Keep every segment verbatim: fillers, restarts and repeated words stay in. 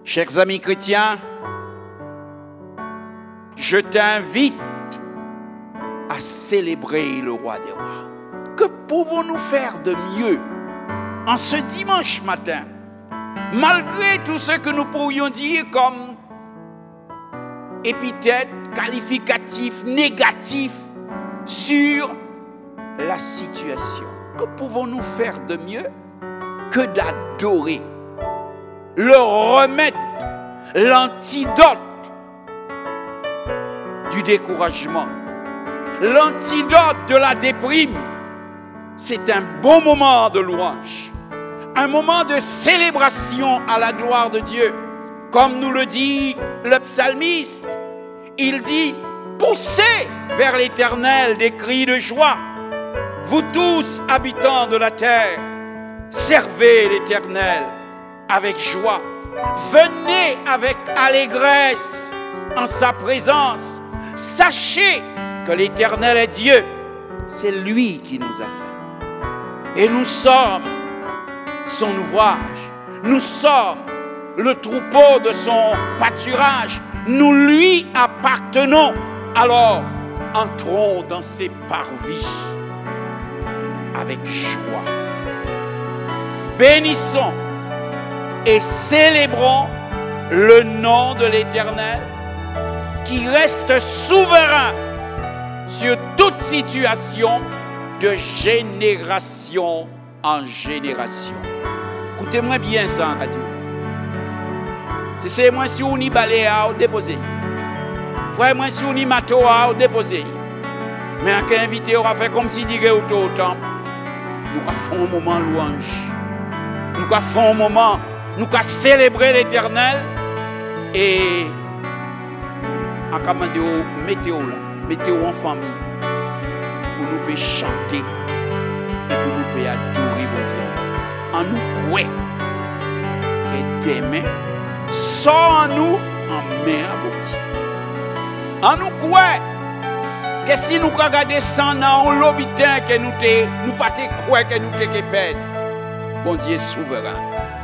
Chers amis chrétiens, je t'invite à célébrer le roi des rois. Que pouvons-nous faire de mieux en ce dimanche matin, malgré tout ce que nous pourrions dire comme épithètes, qualificatifs, négatifs sur la situation? Que pouvons-nous faire de mieux que d'adorer, le remettre, l'antidote du découragement, l'antidote de la déprime? C'est un bon moment de louange, un moment de célébration à la gloire de Dieu. Comme nous le dit le psalmiste, il dit: poussez vers l'Éternel des cris de joie, vous tous habitants de la terre, servez l'Éternel avec joie, venez avec allégresse en sa présence. Sachez que l'Éternel est Dieu, c'est lui qui nous a fait. Et nous sommes son ouvrage, nous sommes le troupeau de son pâturage, nous lui appartenons. Alors, entrons dans ses parvis avec joie. Bénissons et célébrons le nom de l'Éternel qui reste souverain sur toute situation de génération en génération. Écoutez-moi bien ça en radio. Si c'est moi si on y balai à déposer. Frère moi si on y mato à déposer. Mais en cas invité on va faire comme si dirait au temple. Nous allons faire un moment louange. Nous allons faire un moment, nous allons célébrer l'Éternel et en commandé mettez-vous là, mettez-vous en famille pour nous pouvons chanter et pour nous pouvons adorer mon Dieu. En nous croyant que demain sort en nous en main à bon Dieu. En nous croyant que si nous regardons sans dans l'habitant que nous ne nous pas croire que nous te perdre, bon Dieu est souverain.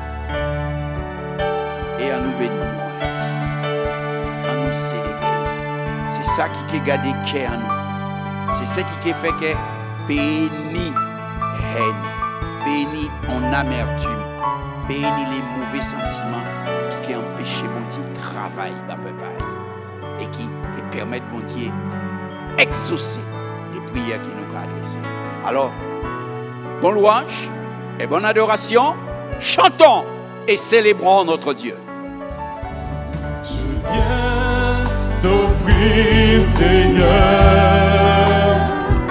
Et à nous bénir, à nous célébrer. C'est ça qui a gardé le cœur en nous. C'est ça qui a fait que béni haine, béni en amertume, béni les mauvais sentiments qui ont empêché mon Dieu de travailler dans le peuple et qui, qui permettent mon Dieu exaucer les prières qui nous ont adressées. Alors, bon louange et bonne adoration, chantons et célébrons notre Dieu. Je viens t'offrir, Seigneur,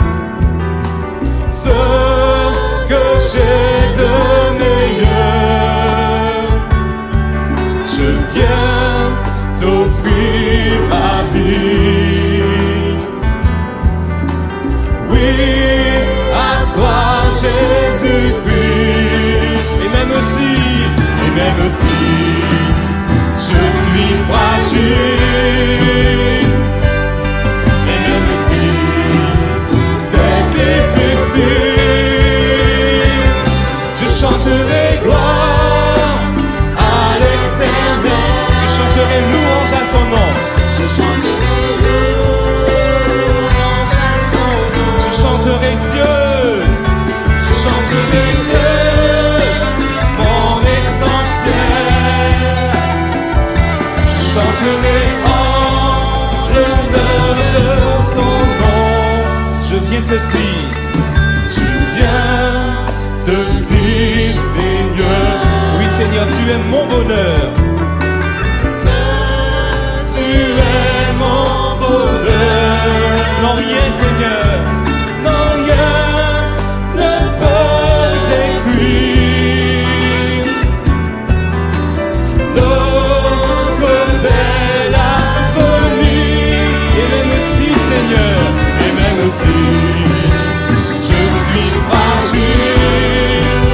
ce que j'ai de meilleur. Je viens t'offrir ma vie. Oui, à toi Jésus-Christ. Et même si, et même si je suis fragile, et même si c'est difficile, je chanterai gloire à l'Éternel. Je chanterai louange à son nom. Je chanterai louange à son nom. Je chanterai Dieu. Je chanterai Dieu, mon essentiel. Je chanterai en l'honneur de ton nom. Je viens te dire, je viens te dire, Seigneur. Oui, Seigneur, tu es mon bonheur. Tu es mon bonheur. Non, rien, Seigneur. Non, rien ne peut détruire notre belle avenir. Et même si, Seigneur, et même si je suis fragile,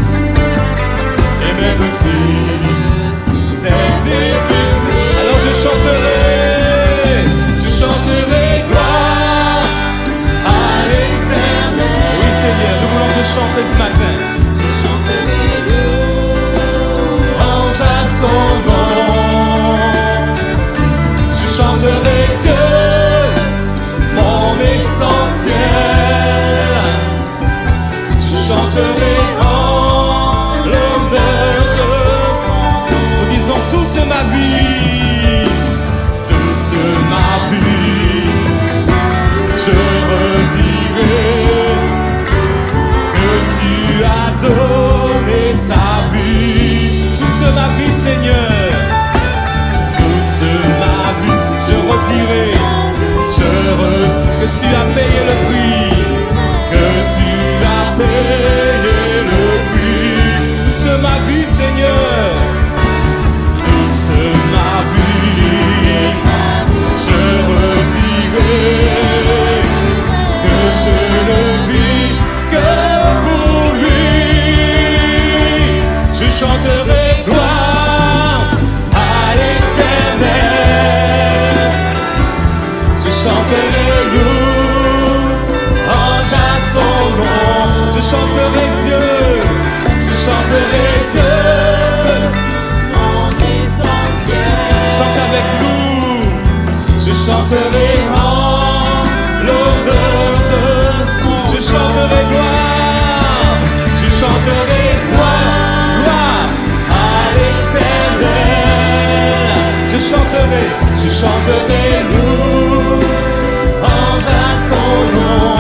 et même si c'est difficile, alors je chanterai, je chanterai gloire à l'Éternel. Oui, Seigneur, nous voulons te chanter ce matin. Je chanterai louange à son nom. chanterai Dieu, mon essentiel. Je chanterai en l'honneur de son nom. Nous disons toute ma vie, toute ma vie, je redirai que tu as donné ta vie. Toute ma vie, Seigneur, toute ma vie, je redirai, je re... que tu as payé le prix, que tu as payé le prix. Toute ma vie, Seigneur, toute ma vie, je redirai que je ne vis que pour lui. Je chanterai gloire à l'Éternel. Je chanterai louange à son nom. Je chanterai Dieu, je chanterai Dieu, mon essentiel. Chante avec nous. Je chanterai en l'honneur de son. Je chanterai gloire, je chanterai gloire, gloire à l'Éternel. Je chanterai, je chanterai louange à son nom.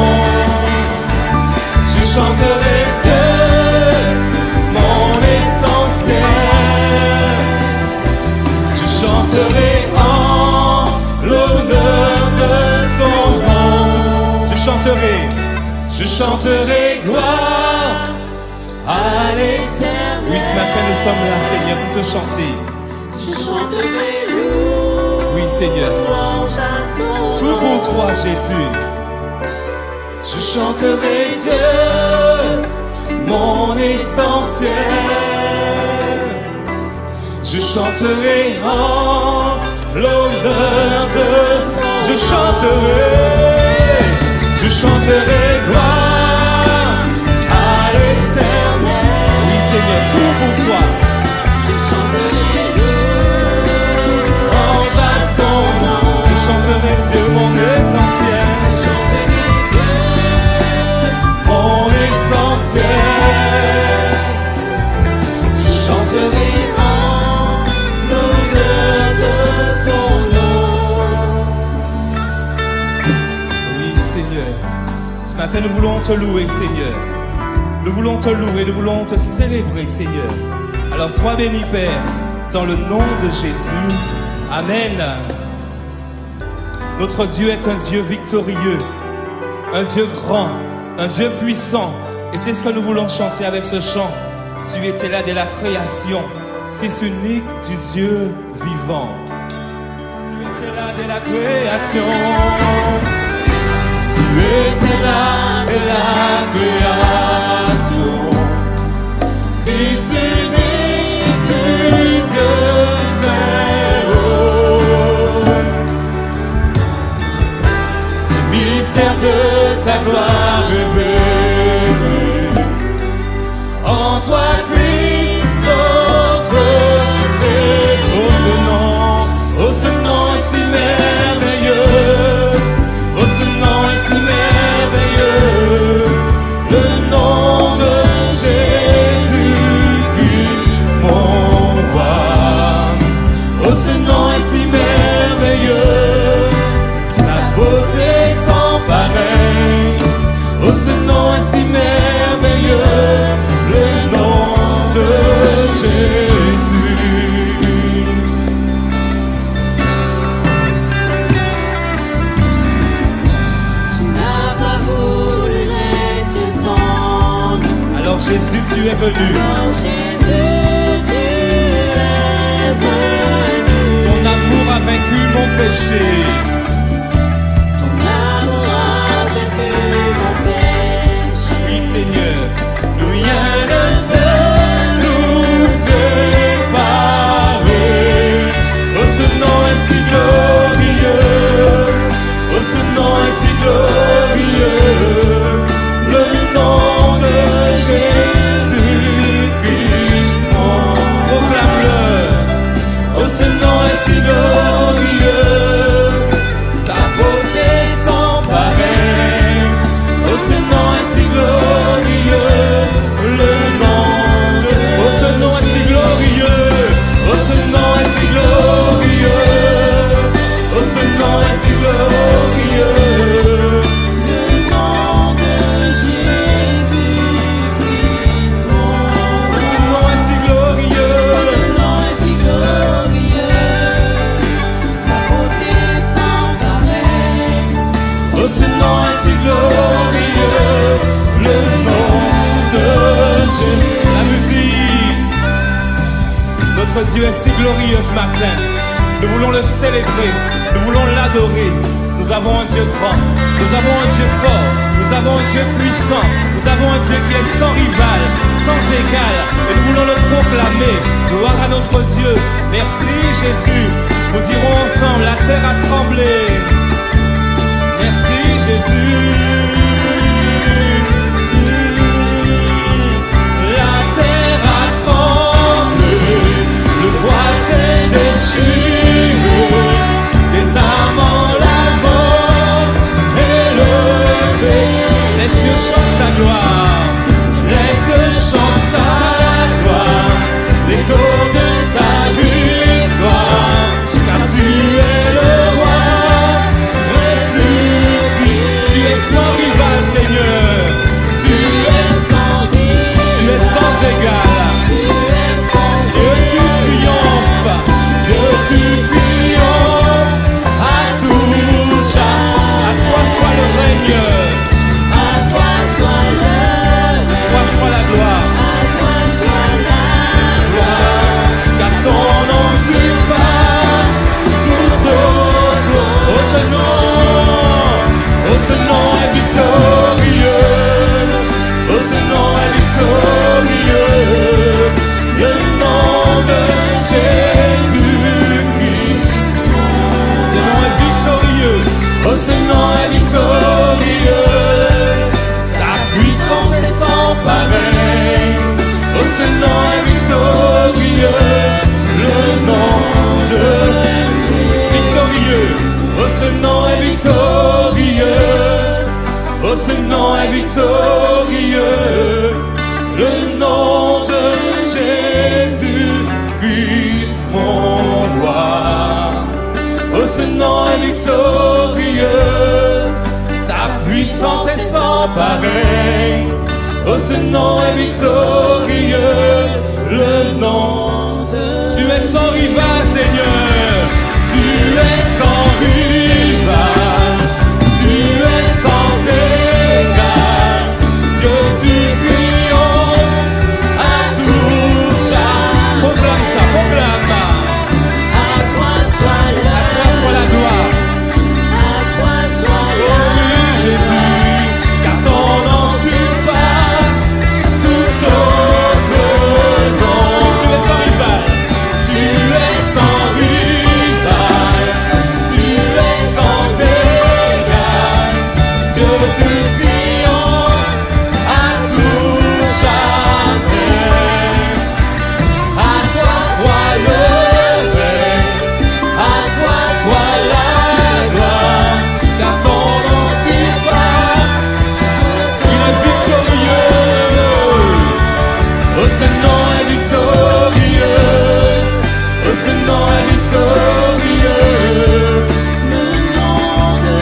Je chanterai Dieu, mon essentiel. Je chanterai en l'honneur de son nom. Je chanterai, je chanterai gloire à l'Éternel. Oui, ce matin nous sommes là, Seigneur, pour te chanter. Je chanterai louange Oui, Seigneur, à son tout pour toi, Jésus. Je chanterai Dieu, mon essentiel. Je chanterai en l'honneur de son. Je chanterai, je chanterai gloire à l'Éternel. Oui, Seigneur, tout pour toi. Je chanterai Louange à son nom. Je chanterai Dieu, mon essentiel. Je chanterai Dieu, Mon essentiel. je chanterai en l'honneur de son nom. Oui, Seigneur. Ce matin, nous voulons te louer, Seigneur. Nous voulons te louer, nous voulons te célébrer, Seigneur. Alors, sois béni, Père, dans le nom de Jésus. Amen. Notre Dieu est un Dieu victorieux, un Dieu grand, un Dieu puissant. Et c'est ce que nous voulons chanter avec ce chant. Tu étais là dès la création, Fils unique du Dieu vivant. Tu étais là dès la création. Tu étais là dès la création, Fils unique du Dieu très haut. Le mystère de ta gloire révélé, en toi Christ notre Seigneur. Oh ce nom, oh ce nom est si merveilleux, oh ce nom est si merveilleux, le nom de Jésus-Christ mon roi. Oh ce nom est si merveilleux, sa beauté sans pareil. Oh ce nom est si merveilleux, le nom de Jésus. Tu n'as pas voulu les cieux sans nous. Alors Jésus, tu es venu, Oh Jésus, tu es venu. ton amour a vaincu mon péché. Ton amour a vaincu mon péché. Oui Seigneur, rien ne peut nous séparer. Oh ce nom est si glorieux, oh ce nom est si glorieux, le nom de Jésus-Christ mon proclame-le. Oh ce nom est si glorieux, Dieu est si glorieux ce matin. Nous voulons le célébrer, nous voulons l'adorer. Nous avons un Dieu grand, nous avons un Dieu fort, nous avons un Dieu puissant, nous avons un Dieu qui est sans rival, sans égal, et nous voulons le proclamer. Gloire à notre Dieu. Merci Jésus. Nous dirons ensemble, la terre a tremblé. Merci Jésus. La terre a tremblé, le voile s'est déchiré, les âmes en l'amour élevées. Les cieux chantent ta gloire, les cieux chantent ta gloire, l'écho de ta victoire, car tu es le roi ressuscité. Tu es sans rival, Seigneur. Tu es sans rival, tu es sans égal. Dieu, tu triomphes, Dieu, tu triomphes. À tout jamais, à toi soit le règne, à toi soit le règne, à toi soit la gloire, à toi soit la gloire, car ton nom surpasse tout autre. Oh, ce nom, oh, ce nom est victorieux, oh, ce nom est victorieux, le nom de Jésus-Christ. Ce nom est victorieux, oh, ce nom est victorieux, sa puissance est sans pareil. Oh, ce nom est victorieux, le nom de Jésus. Victorieux, oh, ce nom est victorieux, oh, ce nom est victorieux, le nom de Jésus-Christ, mon roi. Oh, ce nom est victorieux, sa puissance est sans pareil. Oh, ce nom est victorieux, le nom de... Tu es sans rival, Seigneur. Tu es sans rival, tu es sans égal. Dieu, tu triomphes à tout jamais. Proclame ça, proclame. À toi soit la, à toi soit la gloire, à toi soit la gloire. Oh oui, Jésus, car ton nom surpasse tout autre nom. Tu es sans rival, tu es sans rival, tu es sans égal. Dieu, tu triomphes à tout jamais. À toi soit le règne, à toi soit la gloire, car ton nom surpasse. Il est victorieux. Oh, ce nom est victorieux, oh, ce nom est victorieux, le nom de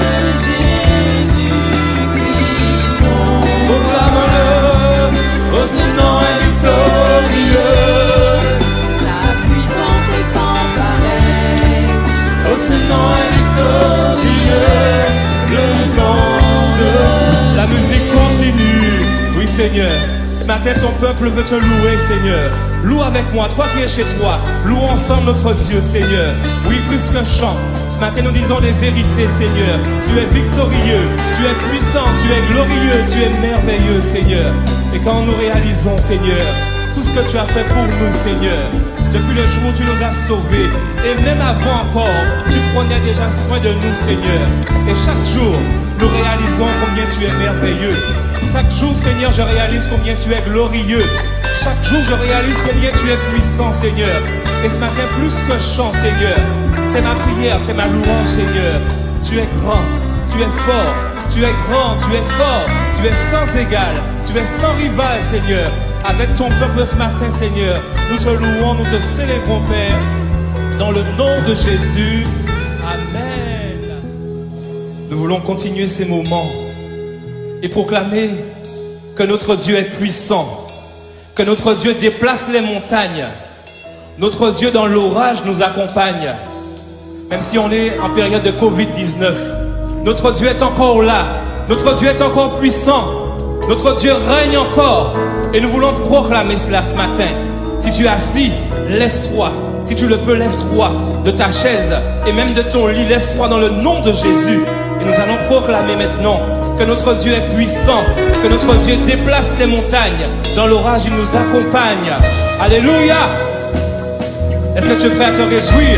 Jésus-Christ. Proclame-le. Oh, ce nom est victorieux, la puissance est sans pareil. Oh, ce nom est victorieux, le nom de... La musique continue. Oui, Seigneur. Ce matin, ton peuple veut te louer, Seigneur. Loue avec moi, toi qui es chez toi. Louons ensemble notre Dieu, Seigneur. Oui, plus qu'un chant. Ce matin, nous disons des vérités, Seigneur. Tu es victorieux, tu es puissant, tu es glorieux, tu es merveilleux, Seigneur. Et quand nous réalisons, Seigneur, tout ce que tu as fait pour nous, Seigneur, depuis le jour où tu nous as sauvés, et même avant encore, tu prenais déjà soin de nous, Seigneur. Et chaque jour, nous réalisons combien tu es merveilleux. Chaque jour, Seigneur, je réalise combien tu es glorieux. Chaque jour, je réalise combien tu es puissant, Seigneur. Et ce matin, plus que chant, Seigneur, c'est ma prière, c'est ma louange, Seigneur. Tu es grand, tu es fort, tu es grand, tu es fort, tu es sans égal, tu es sans rival, Seigneur. Avec ton peuple ce matin, Seigneur, nous te louons, nous te célébrons, Père, dans le nom de Jésus. Amen. Nous voulons continuer ces moments et proclamer que notre Dieu est puissant, que notre Dieu déplace les montagnes, notre Dieu dans l'orage nous accompagne, même si on est en période de covid dix-neuf. Notre Dieu est encore là, notre Dieu est encore puissant, notre Dieu règne encore, et nous voulons proclamer cela ce matin. Si tu es assis, lève-toi. Si tu le peux, lève-toi de ta chaise et même de ton lit, lève-toi dans le nom de Jésus. Et nous allons proclamer maintenant que notre Dieu est puissant, que notre Dieu déplace les montagnes. Dans l'orage, il nous accompagne. Alléluia! Est-ce que tu es prêt à te réjouir?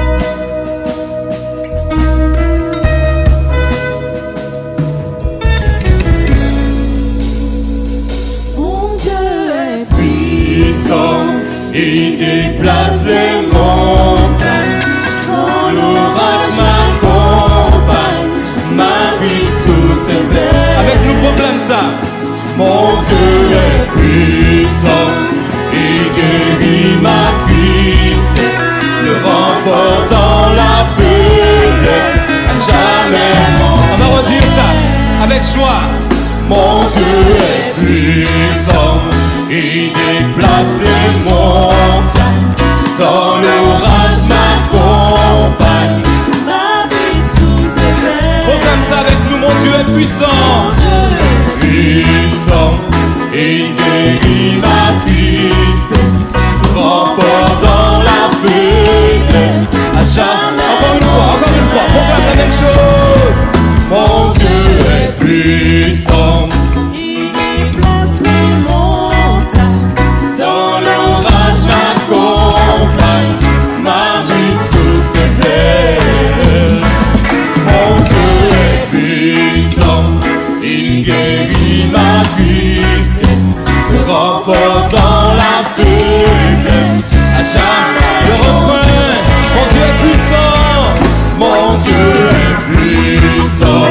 Mon Dieu est puissant, Il déplace les montagnes. dans L'orage m'accompagne, m'habite sous ses ailes. Avec nous, proclame ça. Mon Dieu est puissant, il guérit ma tristesse, le renfort dans la faiblesse, à jamais. On va redire ça avec joie. Mon Dieu est puissant, il déplace les montagnes, dans l'orage m'accompagne, m'habite sous ses ailes. proclame ça avec nous. Mon Dieu est puissant, puissant, il guérit ma tristesse, renfort dans la faiblesse, à jamais. Encore une fois, encore une fois, proclame la même chose. Mon Dieu est puissant, Il déplace les montagnes dans l'orage m'accompagne, m'habite sous ses ailes. Mon Dieu est puissant, il guérit ma tristesse, se renfort dans la faiblesse, à jamais. Le refrain, mon Dieu est puissant, mon Dieu est puissant,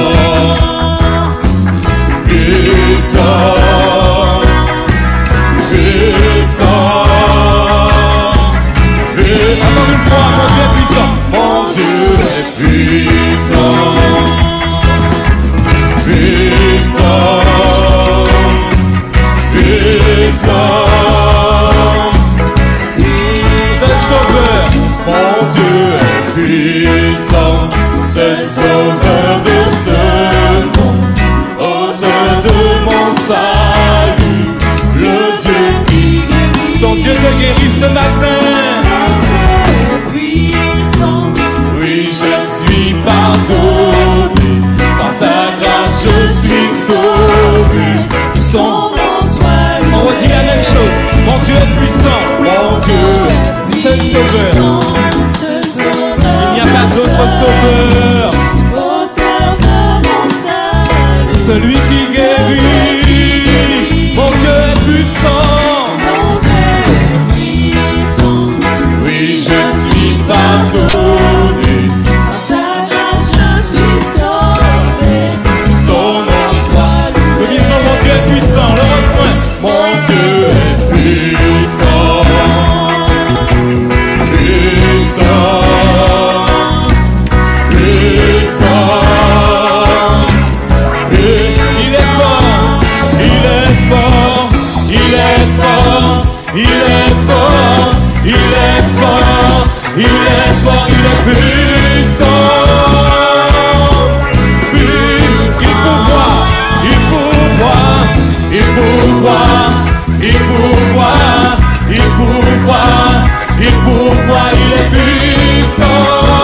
puissant, puissant, puissant. Encore une fois, mon Dieu est puissant, mon Dieu est puissant, puissant, puissant, c'est sauveur, mon Dieu est puissant, c'est sauveur de ce monde, auteur de mon salut, le Dieu qui guérit. Ton Dieu te guérit ce matin. puissant, Oui, je suis pardonné, par sa grâce je suis sauvé. Son nom soit On redit la même chose. Mon Dieu est puissant, mon Dieu, c'est le sauveur. Il n'y a pas d'autre sauveur, auteur de mon salut, celui qui guérit. Mon Dieu est puissant. mon Dieu est puissant, Oui, je suis pardonné, par sa grâce je suis sauvé. son nom soit loué. Nous disons mon Dieu est puissant, le refrain. Mon Dieu est puissant, puissant, puissant. Et il est fort, il est fort, il est fort, il est fort, il est fort, il est fort, il est puissant. Il pourvoit, il pourvoit, il pourvoit, il pourvoit, il pourvoit, il pourvoit, il est puissant.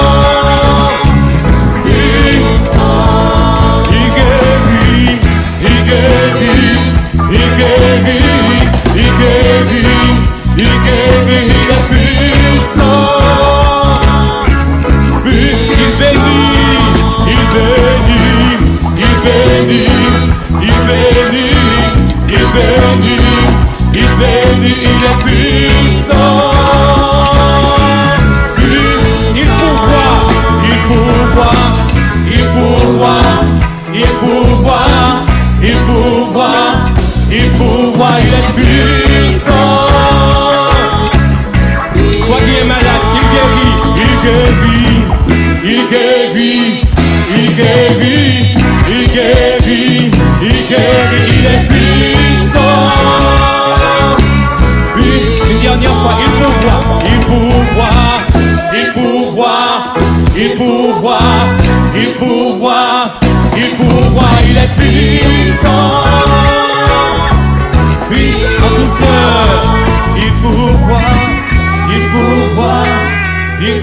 Il, il guérit, il guérit, il guérit, il guérit, il guérit, il est puissant. Il bénit, il bénit, il bénit, il bénit, il bénit, il bénit, il est puissant. Il, il pourvoit, il pourvoit, il pourvoit, il pourvoit, il pourvoit, il pourvoit, il est puissant. Toi qui es malade, il guérit, il guérit, il guérit, il guérit, il guérit, il guérit, il est puissant. Oui, une dernière fois, il pourvoit, il pourvoit, il pourvoit, il pourvoit, il pourvoit, il pourvoit, il est puissant. Oui, en douceur.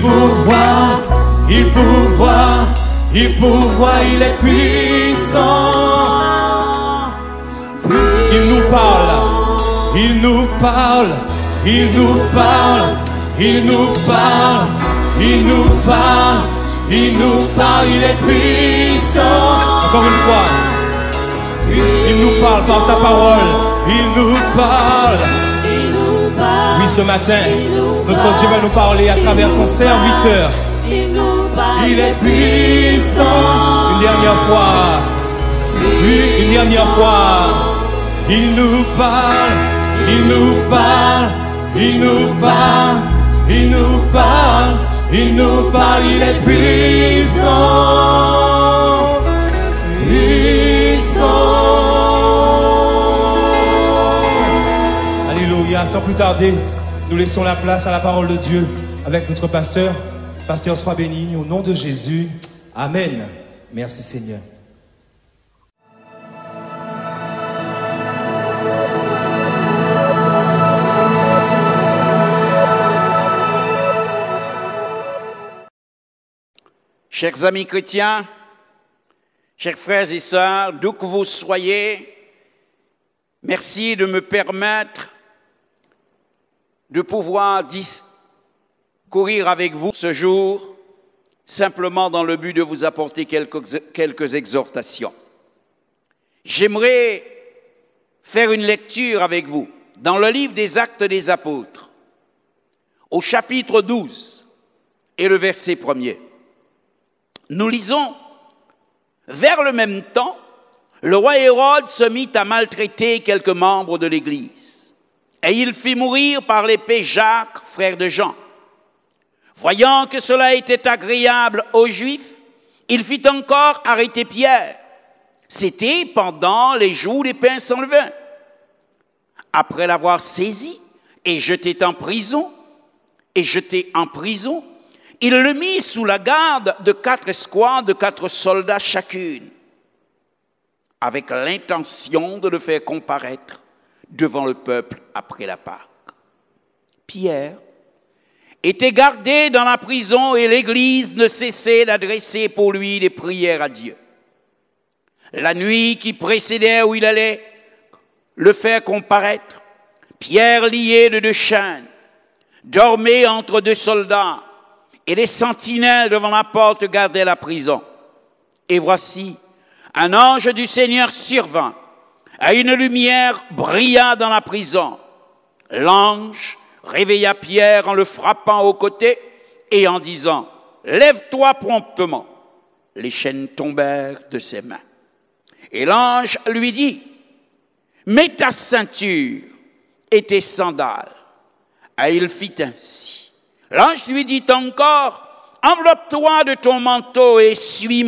pourvoit, il pourvoit, il pourvoit, il est puissant. Il nous parle, il nous parle, il nous parle, il nous parle, il nous parle, il nous parle, il est puissant. Encore une fois, il nous parle par sa parole, il nous parle. Oui, ce matin, notre Dieu va nous parler à travers son serviteur. Il est puissant. Une dernière fois, oui, une dernière fois. Il nous parle, il nous parle, il nous parle, il nous parle, il nous parle, il est puissant, puissant. Alléluia, sans plus tarder, nous laissons la place à la parole de Dieu avec notre pasteur. Pasteur, sois béni au nom de Jésus. Amen. Merci Seigneur. Chers amis chrétiens, chers frères et sœurs, d'où que vous soyez, merci de me permettre de pouvoir discourir avec vous ce jour, simplement dans le but de vous apporter quelques, quelques exhortations. J'aimerais faire une lecture avec vous dans le livre des Actes des Apôtres, au chapitre douze et le verset premier. Nous lisons, vers le même temps, le roi Hérode se mit à maltraiter quelques membres de l'Église, et il fit mourir par l'épée Jacques, frère de Jean. Voyant que cela était agréable aux Juifs, il fit encore arrêter Pierre. C'était pendant les jours des pains sans levain. Après l'avoir saisi et jeté en prison, et jeté en prison, il le mit sous la garde de quatre escouades de quatre soldats chacune, avec l'intention de le faire comparaître devant le peuple après la Pâque. Pierre était gardé dans la prison et l'Église ne cessait d'adresser pour lui des prières à Dieu. La nuit qui précédait où il allait le faire comparaître, Pierre, lié de deux chaînes, dormait entre deux soldats, et les sentinelles devant la porte gardaient la prison. Et voici, un ange du Seigneur survint, et une lumière brilla dans la prison. L'ange réveilla Pierre en le frappant au côté et en disant « Lève-toi promptement !» Les chaînes tombèrent de ses mains. Et l'ange lui dit « Mets ta ceinture et tes sandales. » Et il fit ainsi. L'ange lui dit encore, « Enveloppe-toi de ton manteau et suis-moi. »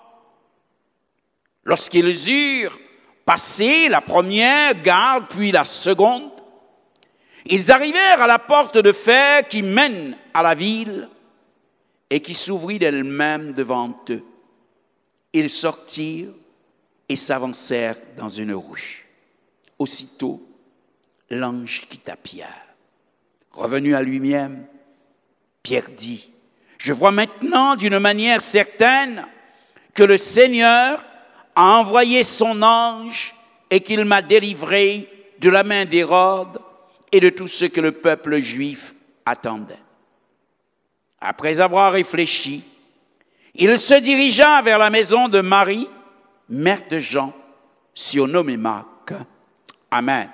Lorsqu'ils eurent passé la première garde, puis la seconde, ils arrivèrent à la porte de fer qui mène à la ville et qui s'ouvrit d'elle-même devant eux. Ils sortirent et s'avancèrent dans une rue. Aussitôt, l'ange quitta Pierre. Revenu à lui-même, Pierre dit, « Je vois maintenant d'une manière certaine que le Seigneur a envoyé son ange et qu'il m'a délivré de la main d'Hérode et de tout ce que le peuple juif attendait. » Après avoir réfléchi, il se dirigea vers la maison de Marie, mère de Jean, surnommée Marc. Amen.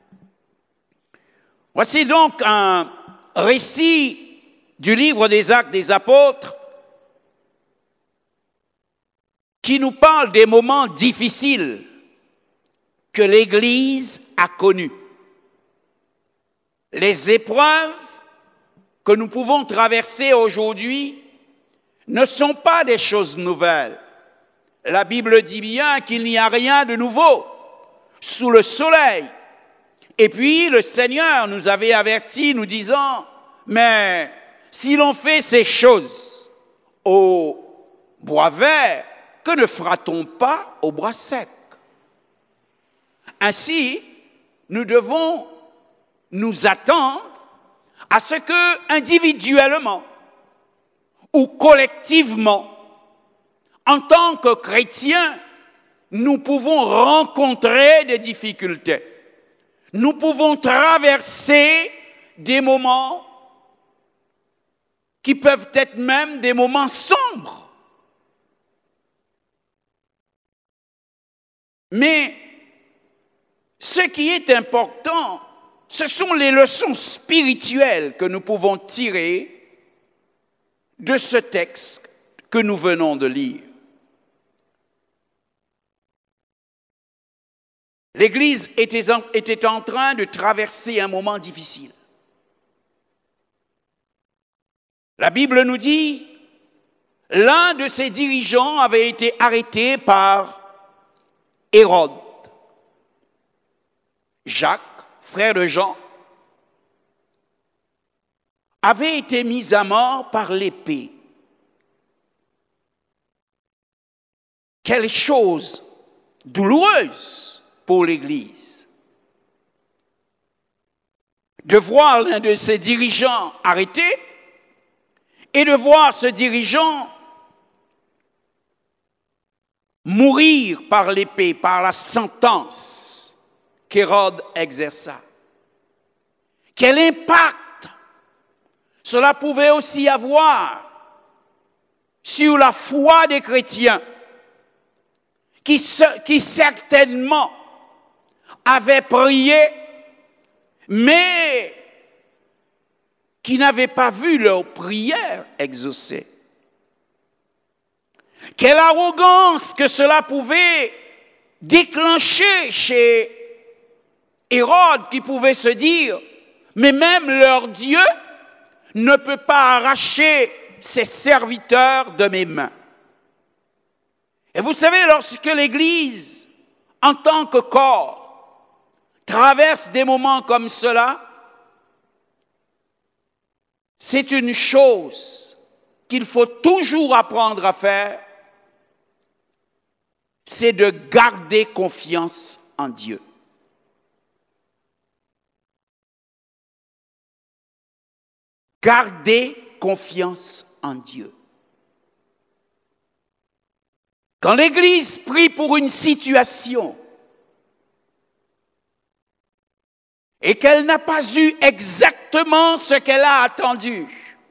Voici donc un récit du livre des Actes des Apôtres qui nous parle des moments difficiles que l'Église a connus. Les épreuves que nous pouvons traverser aujourd'hui ne sont pas des choses nouvelles. La Bible dit bien qu'il n'y a rien de nouveau sous le soleil. Et puis le Seigneur nous avait avertis, nous disant, mais si l'on fait ces choses au bois vert, que ne fera-t-on pas au bois sec? Ainsi, nous devons nous attendre à ce que, individuellement, ou collectivement, en tant que chrétiens, nous pouvons rencontrer des difficultés. Nous pouvons traverser des moments qui peuvent être même des moments sombres. Mais ce qui est important, ce sont les leçons spirituelles que nous pouvons tirer de ce texte que nous venons de lire. L'Église était en, était en train de traverser un moment difficile. La Bible nous dit, l'un de ses dirigeants avait été arrêté par Hérode. Jacques, frère de Jean, avait été mis à mort par l'épée. Quelle chose douloureuse pour l'Église de voir l'un de ses dirigeants arrêté et de voir ce dirigeant mourir par l'épée, par la sentence qu'Hérode exerça. Quel impact cela pouvait aussi avoir sur la foi des chrétiens qui, qui certainement avaient prié, mais qui n'avaient pas vu leur prière exaucée. Quelle arrogance que cela pouvait déclencher chez Hérode, qui pouvait se dire, mais même leur Dieu ne peut pas arracher ses serviteurs de mes mains. Et vous savez, lorsque l'Église, en tant que corps, traverse des moments comme cela, c'est une chose qu'il faut toujours apprendre à faire, c'est de garder confiance en Dieu. Garder confiance en Dieu. Quand l'Église prie pour une situation et qu'elle n'a pas eu exactement ce qu'elle a attendu,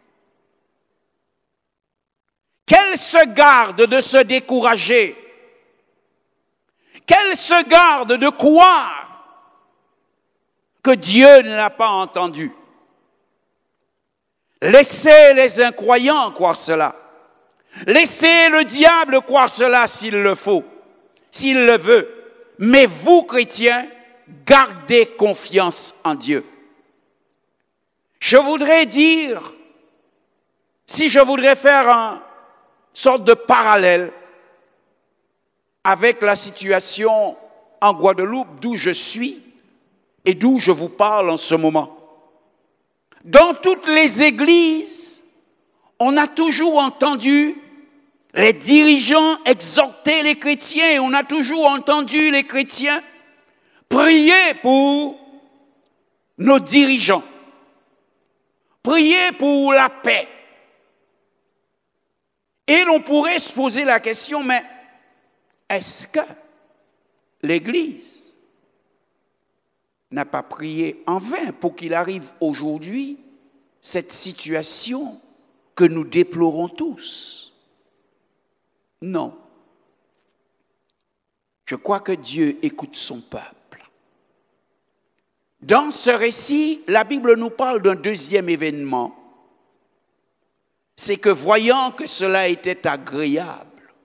qu'elle se garde de se décourager, qu'elle se garde de croire que Dieu ne l'a pas entendu. Laissez les incroyants croire cela. Laissez le diable croire cela s'il le faut, s'il le veut. Mais vous, chrétiens, gardez confiance en Dieu. Je voudrais dire, si je voudrais faire une sorte de parallèle avec la situation en Guadeloupe, d'où je suis et d'où je vous parle en ce moment. Dans toutes les églises, on a toujours entendu les dirigeants exhorter les chrétiens et on a toujours entendu les chrétiens prier pour nos dirigeants, prier pour la paix. Et l'on pourrait se poser la question, mais est-ce que l'Église n'a pas prié en vain pour qu'il arrive aujourd'hui cette situation que nous déplorons tous? Non. Je crois que Dieu écoute son peuple. Dans ce récit, la Bible nous parle d'un deuxième événement. C'est que voyant que cela était agréable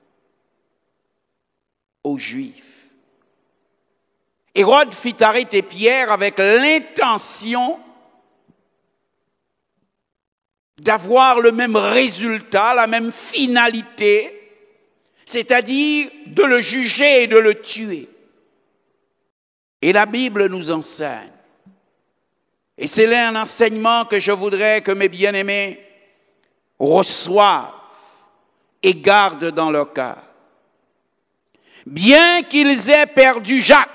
aux Juifs, Hérode fit arrêter Pierre avec l'intention d'avoir le même résultat, la même finalité, c'est-à-dire de le juger et de le tuer. Et la Bible nous enseigne, et c'est là un enseignement que je voudrais que mes bien-aimés reçoivent et gardent dans leur cœur. Bien qu'ils aient perdu Jacques,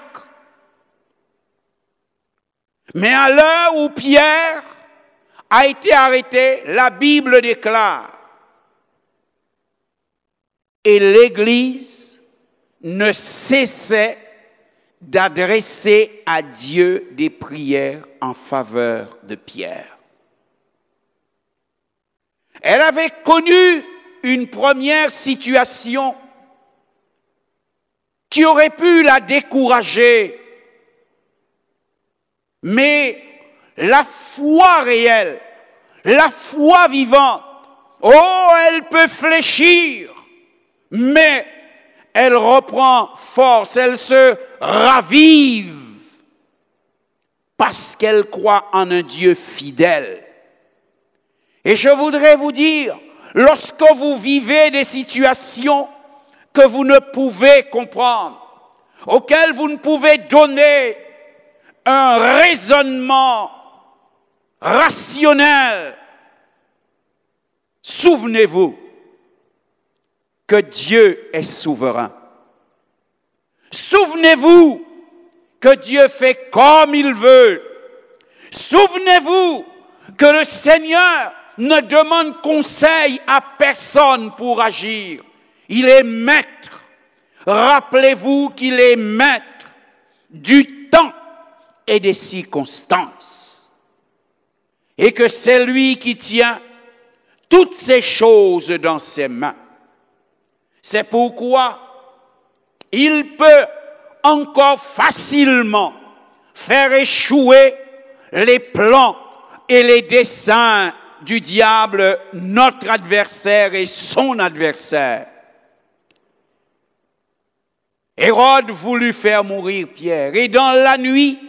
mais à l'heure où Pierre a été arrêté, la Bible déclare et l'Église ne cessaient d'adresser à Dieu des prières en faveur de Pierre. Elle avait connu une première situation qui aurait pu la décourager, mais la foi réelle, la foi vivante, oh, elle peut fléchir, mais elle reprend force, elle se ravive parce qu'elle croit en un Dieu fidèle. Et je voudrais vous dire, lorsque vous vivez des situations que vous ne pouvez comprendre, auxquelles vous ne pouvez donner un raisonnement rationnel, souvenez-vous que Dieu est souverain. Souvenez-vous que Dieu fait comme il veut. Souvenez-vous que le Seigneur ne demande conseil à personne pour agir. Il est maître. Rappelez-vous qu'il est maître du temps et des circonstances. Et que c'est lui qui tient toutes ces choses dans ses mains. C'est pourquoi il peut encore facilement faire échouer les plans et les desseins du diable, notre adversaire et son adversaire. Hérode voulut faire mourir Pierre, et dans la nuit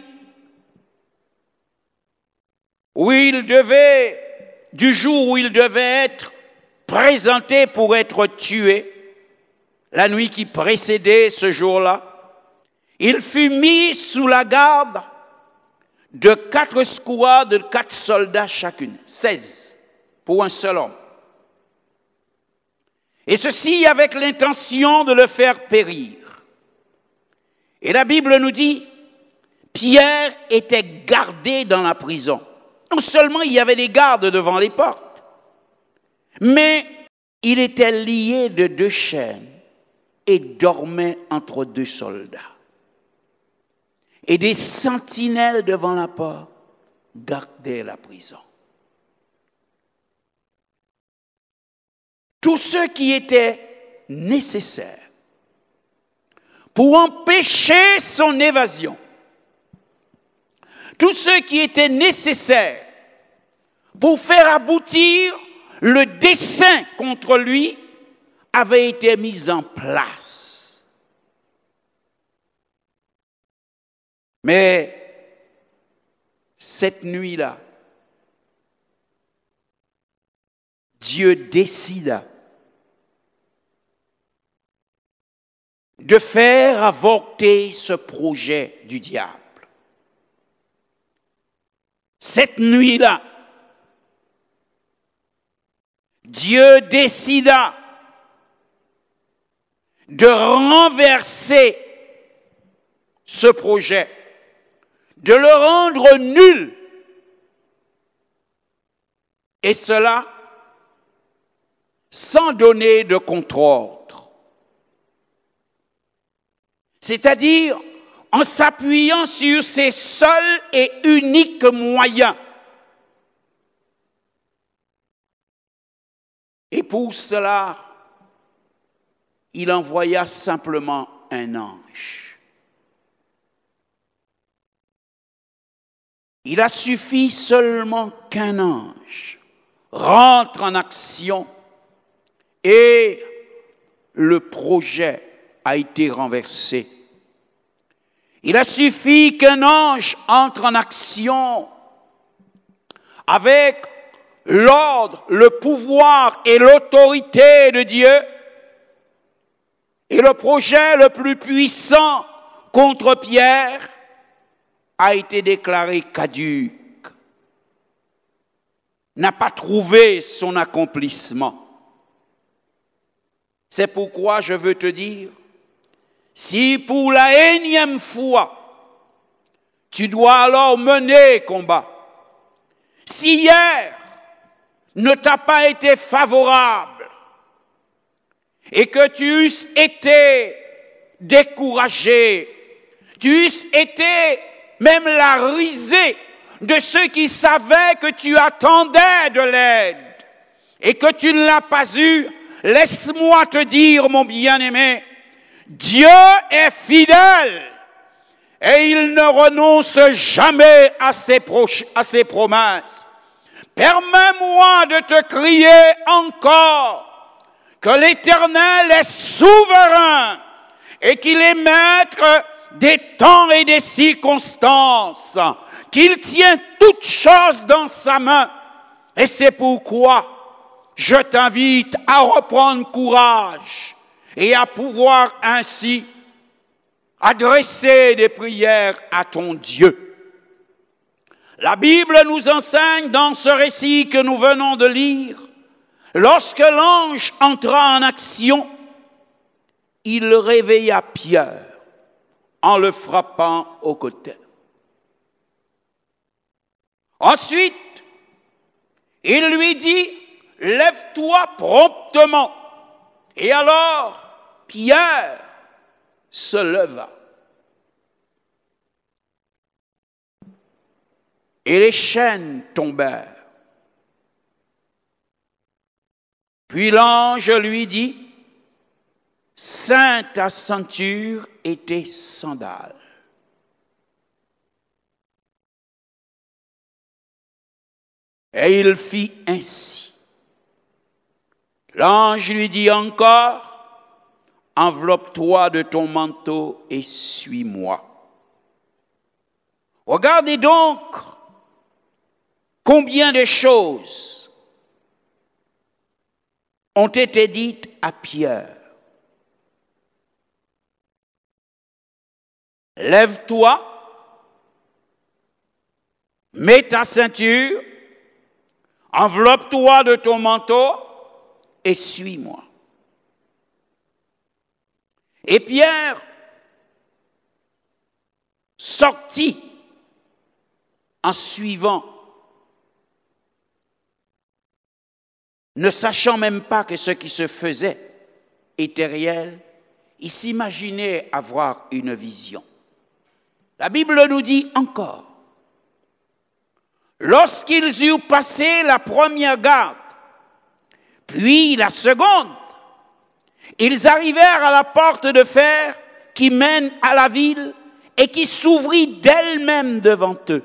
où il devait, du jour où il devait être présenté pour être tué, la nuit qui précédait ce jour-là, il fut mis sous la garde de quatre squads de quatre soldats chacune, seize pour un seul homme. Et ceci avec l'intention de le faire périr. Et la Bible nous dit, Pierre était gardé dans la prison. Non seulement il y avait des gardes devant les portes, mais il était lié de deux chaînes et dormait entre deux soldats. Et des sentinelles devant la porte gardaient la prison. Tout ce qui était nécessaire pour empêcher son évasion, tout ce qui était nécessaire pour faire aboutir le dessein contre lui avait été mis en place. Mais cette nuit-là, Dieu décida de faire avorter ce projet du diable. Cette nuit-là, Dieu décida de renverser ce projet, de le rendre nul. Et cela sans donner de contre-ordre. C'est-à-dire en s'appuyant sur ses seuls et uniques moyens. Et pour cela, il envoya simplement un ange. Il a suffi seulement qu'un ange rentre en action et le projet a été renversé. Il a suffi qu'un ange entre en action avec l'ordre, le pouvoir et l'autorité de Dieu, et le projet le plus puissant contre Pierre a été déclaré caduc, n'a pas trouvé son accomplissement. C'est pourquoi je veux te dire, si pour la énième fois, tu dois alors mener combat, si hier ne t'a pas été favorable, et que tu eusses été découragé, tu eusses été même la risée de ceux qui savaient que tu attendais de l'aide et que tu ne l'as pas eu, laisse-moi te dire, mon bien-aimé, Dieu est fidèle et il ne renonce jamais à ses, à ses promesses. Permets-moi de te crier encore que l'Éternel est souverain et qu'il est maître des temps et des circonstances, qu'il tient toutes choses dans sa main. Et c'est pourquoi je t'invite à reprendre courage et à pouvoir ainsi adresser des prières à ton Dieu. La Bible nous enseigne dans ce récit que nous venons de lire, lorsque l'ange entra en action, il réveilla Pierre en le frappant au côté. Ensuite, il lui dit, « Lève-toi promptement. » Et alors, Pierre se leva. Et les chaînes tombèrent. Puis l'ange lui dit, « Ceins ta ceinture et tes sandales. » Et il fit ainsi. L'ange lui dit encore, « Enveloppe-toi de ton manteau et suis-moi. » Regardez donc combien de choses ont été dites à Pierre. Lève-toi, mets ta ceinture, enveloppe-toi de ton manteau et suis-moi. Et Pierre sortit en suivant, ne sachant même pas que ce qui se faisait était réel, il s'imaginait avoir une vision. La Bible nous dit encore, lorsqu'ils eurent passé la première garde, puis la seconde, ils arrivèrent à la porte de fer qui mène à la ville et qui s'ouvrit d'elle-même devant eux.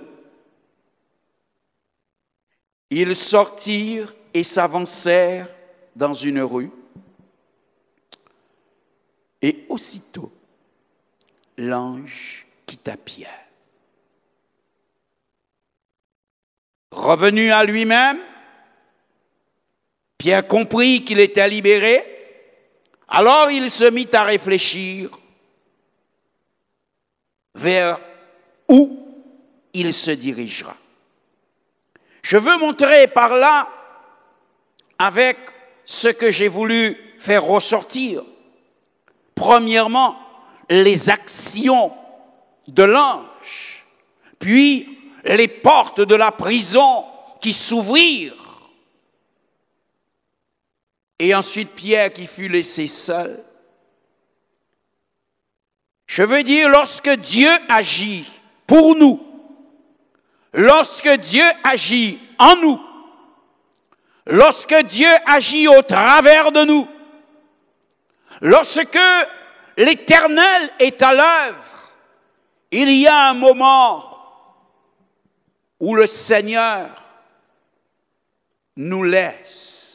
Ils sortirent et s'avancèrent dans une rue. Et aussitôt, l'ange quitta Pierre. Revenu à lui-même, Pierre comprit qu'il était libéré. Alors il se mit à réfléchir vers où il se dirigera. Je veux montrer par là, avec ce que j'ai voulu faire ressortir, premièrement, les actions de l'ange, puis les portes de la prison qui s'ouvrirent, et ensuite Pierre qui fut laissé seul. Je veux dire, lorsque Dieu agit pour nous, lorsque Dieu agit en nous, lorsque Dieu agit au travers de nous, lorsque l'Éternel est à l'œuvre, il y a un moment où le Seigneur nous laisse.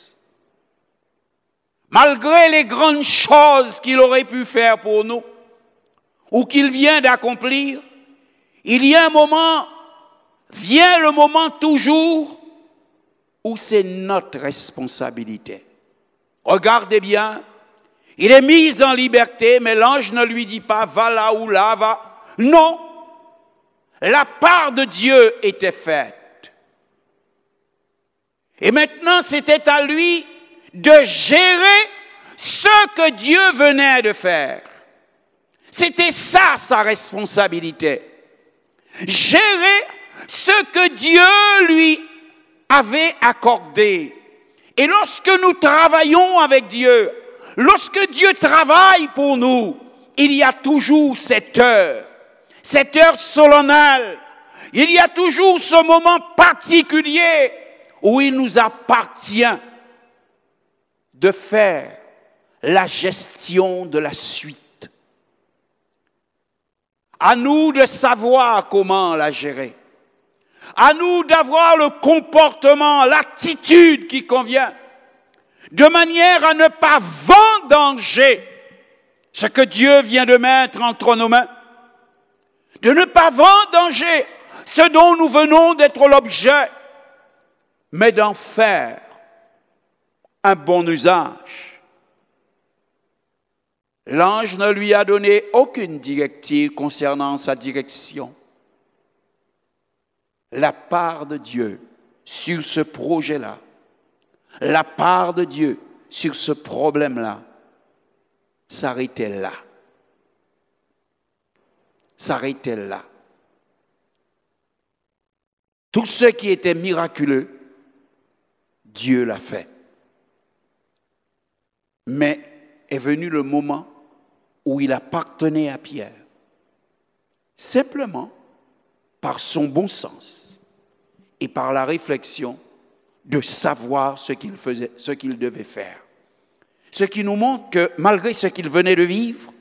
Malgré les grandes choses qu'il aurait pu faire pour nous, ou qu'il vient d'accomplir, il y a un moment, vient le moment toujours où c'est notre responsabilité. Regardez bien, il est mis en liberté, mais l'ange ne lui dit pas « va là ou là, va ». Non, la part de Dieu était faite. Et maintenant, c'était à lui de gérer ce que Dieu venait de faire. C'était ça sa responsabilité. Gérer ce que Dieu lui avait accordé. Et lorsque nous travaillons avec Dieu, Lorsque Dieu travaille pour nous, il y a toujours cette heure, cette heure solennelle. Il y a toujours ce moment particulier où il nous appartient de faire la gestion de la suite. À nous de savoir comment la gérer. À nous d'avoir le comportement, l'attitude qui convient, de manière à ne pas vendanger ce que Dieu vient de mettre entre nos mains, de ne pas vendanger ce dont nous venons d'être l'objet, mais d'en faire un bon usage. L'ange ne lui a donné aucune directive concernant sa direction. La part de Dieu sur ce projet-là, la part de Dieu sur ce problème-là, s'arrêtait là. S'arrêtait là. Tout ce qui était miraculeux, Dieu l'a fait. Mais est venu le moment où il appartenait à Pierre, simplement par son bon sens et par la réflexion de savoir ce qu'il faisait, ce qu'il devait faire. Ce qui nous montre que malgré ce qu'il venait de vivre,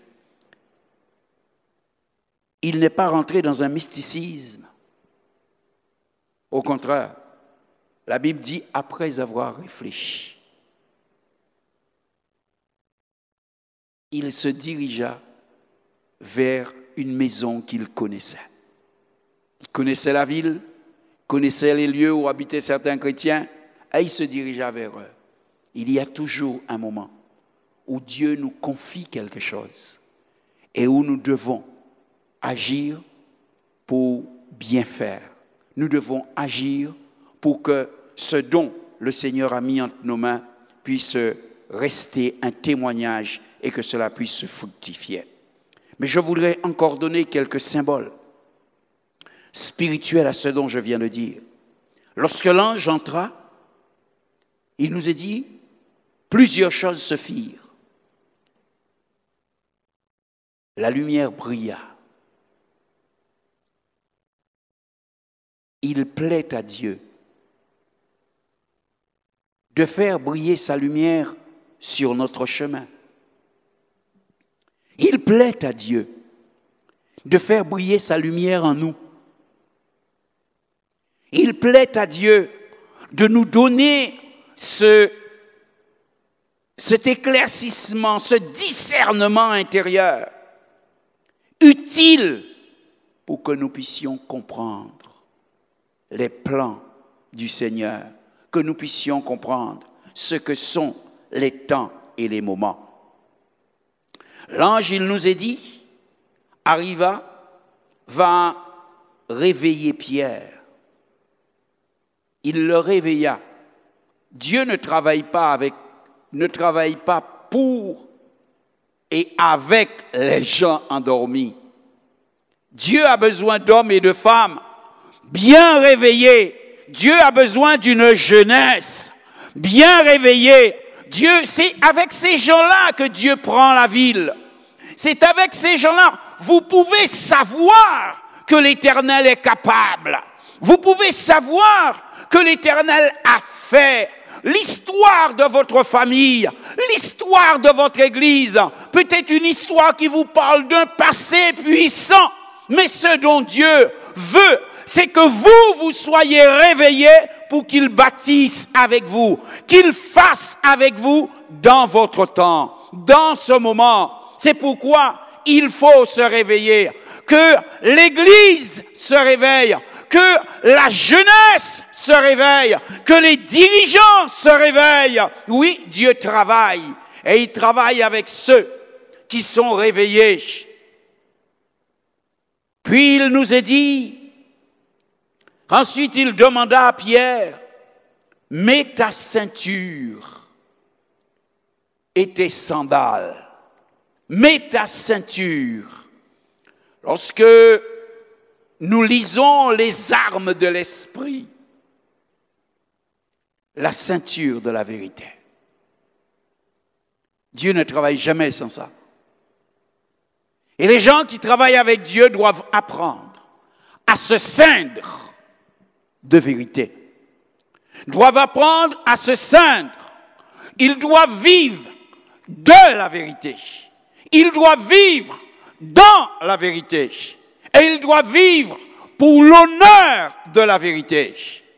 il n'est pas rentré dans un mysticisme. Au contraire, la Bible dit après avoir réfléchi, il se dirigea vers une maison qu'il connaissait. Il connaissait la ville, connaissait les lieux où habitaient certains chrétiens, et il se dirigea vers eux. Il y a toujours un moment où Dieu nous confie quelque chose et où nous devons agir pour bien faire. Nous devons agir pour que ce dont le Seigneur a mis entre nos mains puisse rester un témoignage et que cela puisse se fructifier. Mais je voudrais encore donner quelques symboles spirituels à ce dont je viens de dire. Lorsque l'ange entra, il nous est dit, plusieurs choses se firent. La lumière brilla. Il plaît à Dieu de faire briller sa lumière sur notre chemin. Il plaît à Dieu de faire briller sa lumière en nous. Il plaît à Dieu de nous donner ce, cet éclaircissement, ce discernement intérieur utile pour que nous puissions comprendre les plans du Seigneur, que nous puissions comprendre ce que sont les temps et les moments. L'ange, il nous est dit, arriva, va réveiller Pierre. Il le réveilla. Dieu ne travaille pas avec, ne travaille pas pour et avec les gens endormis. Dieu a besoin d'hommes et de femmes bien réveillés. Dieu a besoin d'une jeunesse bien réveillée. Dieu, c'est avec ces gens-là que Dieu prend la ville. C'est avec ces gens-là. Vous pouvez savoir que l'Éternel est capable. Vous pouvez savoir que l'Éternel a fait. L'histoire de votre famille, l'histoire de votre Église, peut-être une histoire qui vous parle d'un passé puissant. Mais ce dont Dieu veut, c'est que vous, vous soyez réveillés pour qu'il bâtisse avec vous, qu'il fasse avec vous dans votre temps, dans ce moment. C'est pourquoi il faut se réveiller, que l'Église se réveille, que la jeunesse se réveille, que les dirigeants se réveillent. Oui, Dieu travaille, et il travaille avec ceux qui sont réveillés. Puis il nous est dit, ensuite il demanda à Pierre, mets ta ceinture et tes sandales. Mets ta ceinture. Lorsque nous lisons les armes de l'esprit, la ceinture de la vérité. Dieu ne travaille jamais sans ça. Et les gens qui travaillent avec Dieu doivent apprendre à se ceindre de vérité. Doivent apprendre à se ceindre. Ils doivent vivre de la vérité. Ils doivent vivre dans la vérité. Et ils doivent vivre pour l'honneur de la vérité.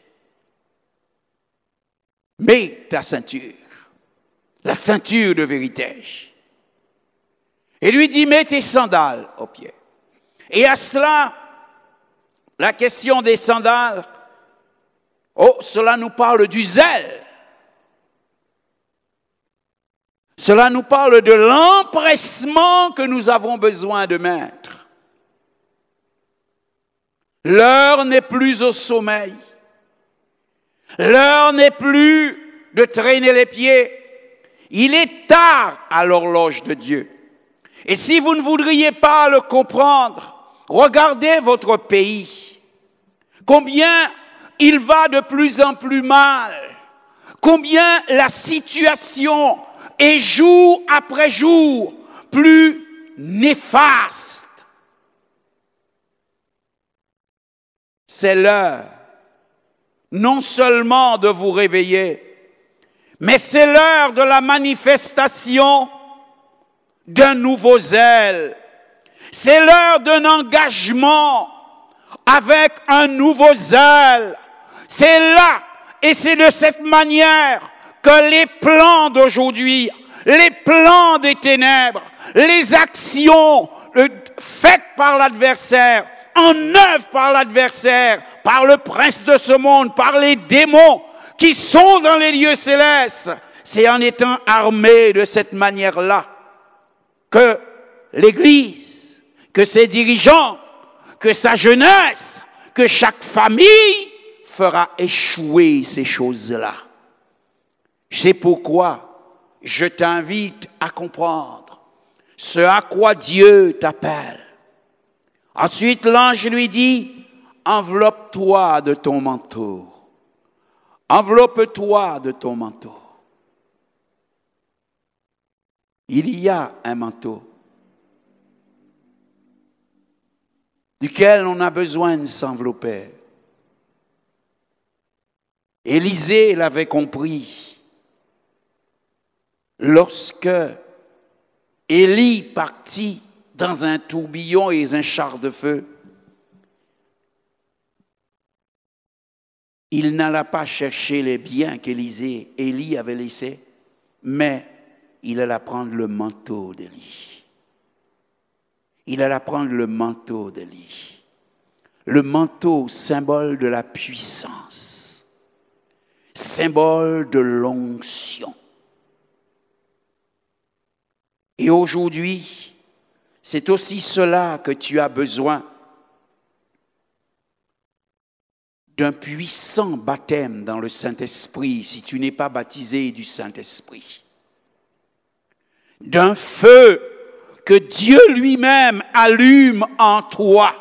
Mets ta ceinture, la ceinture de vérité. Et lui dit, mets tes sandales aux pieds. Et à cela, la question des sandales, oh, cela nous parle du zèle. Cela nous parle de l'empressement que nous avons besoin de mettre. L'heure n'est plus au sommeil. L'heure n'est plus de traîner les pieds. Il est tard à l'horloge de Dieu. Et si vous ne voudriez pas le comprendre, regardez votre pays. Combien il va de plus en plus mal. Combien la situation est jour après jour plus néfaste. C'est l'heure non seulement de vous réveiller, mais c'est l'heure de la manifestation d'un nouveau zèle. C'est l'heure d'un engagement avec un nouveau zèle. C'est là, et c'est de cette manière que les plans d'aujourd'hui, les plans des ténèbres, les actions faites par l'adversaire, en œuvre par l'adversaire, par le prince de ce monde, par les démons qui sont dans les lieux célestes, c'est en étant armés de cette manière-là que l'Église, que ses dirigeants, que sa jeunesse, que chaque famille fera échouer ces choses-là. C'est pourquoi je t'invite à comprendre ce à quoi Dieu t'appelle. Ensuite, l'ange lui dit, enveloppe-toi de ton manteau. Enveloppe-toi de ton manteau. Il y a un manteau duquel on a besoin de s'envelopper. Élisée l'avait compris lorsque Élie partit dans un tourbillon et un char de feu. Il n'alla pas chercher les biens qu'Élisée, Élie avait laissés, mais il alla prendre le manteau d'Élie. Il alla prendre le manteau d'Élie. Le manteau, symbole de la puissance, symbole de l'onction. Et aujourd'hui, c'est aussi cela que tu as besoin, d'un puissant baptême dans le Saint-Esprit, si tu n'es pas baptisé du Saint-Esprit. D'un feu que Dieu lui-même allume en toi.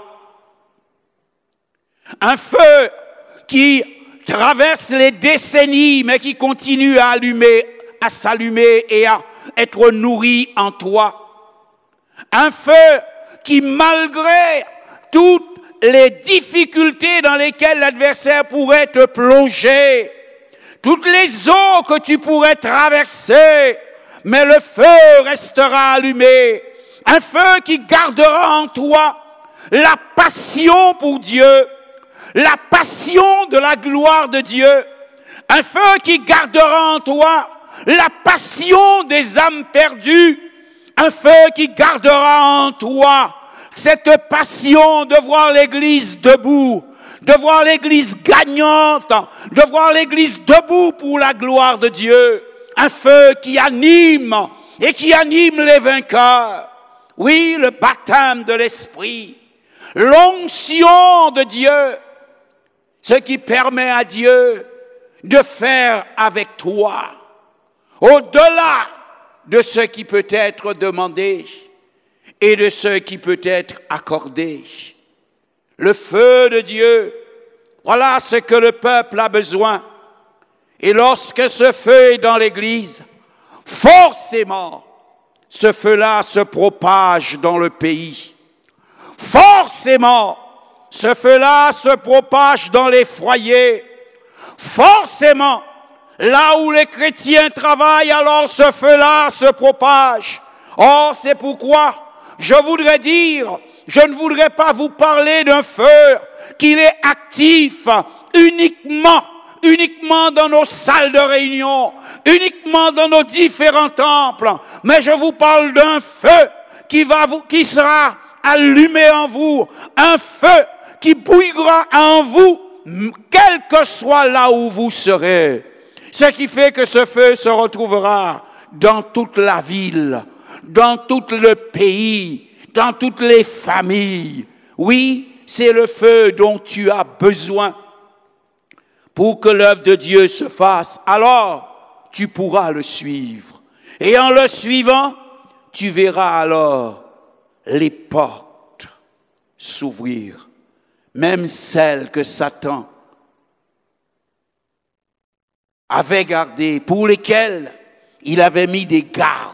Un feu qui traverse les décennies, mais qui continue à allumer, à s'allumer et à être nourri en toi. Un feu qui, malgré toutes les difficultés dans lesquelles l'adversaire pourrait te plonger, toutes les eaux que tu pourrais traverser, mais le feu restera allumé. Un feu qui gardera en toi la passion pour Dieu, la passion de la gloire de Dieu. Un feu qui gardera en toi la passion des âmes perdues. Un feu qui gardera en toi cette passion de voir l'Église debout, de voir l'Église gagnante, de voir l'Église debout pour la gloire de Dieu. Un feu qui anime et qui anime les vainqueurs. Oui, le baptême de l'Esprit, l'onction de Dieu, ce qui permet à Dieu de faire avec toi, au-delà de ce qui peut être demandé et de ce qui peut être accordé. Le feu de Dieu, voilà ce que le peuple a besoin. Et lorsque ce feu est dans l'Église, forcément, ce feu-là se propage dans le pays. Forcément, ce feu-là se propage dans les foyers. Forcément, là où les chrétiens travaillent, alors ce feu-là se propage. Or, c'est pourquoi je voudrais dire, je ne voudrais pas vous parler d'un feu qu'il est actif uniquement, uniquement dans nos salles de réunion, uniquement dans nos différents temples, mais je vous parle d'un feu qui va vous, qui sera allumé en vous, un feu qui bouillera en vous, quel que soit là où vous serez. Ce qui fait que ce feu se retrouvera dans toute la ville, dans tout le pays, dans toutes les familles. Oui, c'est le feu dont tu as besoin pour que l'œuvre de Dieu se fasse. Alors, tu pourras le suivre. Et en le suivant, tu verras alors les portes s'ouvrir, même celles que Satan avait gardées, pour lesquelles il avait mis des gardes.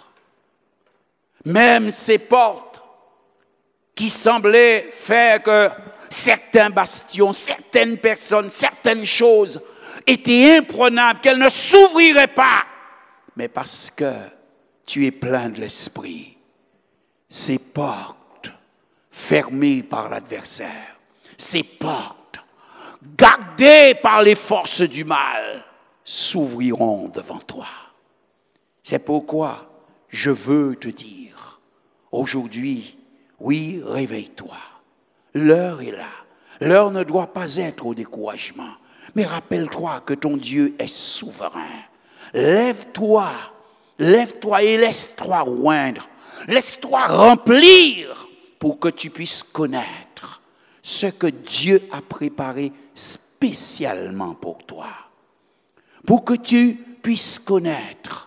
Même ces portes qui semblaient faire que certains bastions, certaines personnes, certaines choses étaient imprenables, qu'elles ne s'ouvriraient pas. Mais parce que tu es plein de l'esprit, ces portes fermées par l'adversaire, ces portes gardées par les forces du mal, s'ouvriront devant toi. C'est pourquoi je veux te dire, aujourd'hui, oui, réveille-toi. L'heure est là. L'heure ne doit pas être au découragement. Mais rappelle-toi que ton Dieu est souverain. Lève-toi, lève-toi et laisse-toi oindre. Laisse-toi remplir pour que tu puisses connaître ce que Dieu a préparé spécialement pour toi. Pour que tu puisses connaître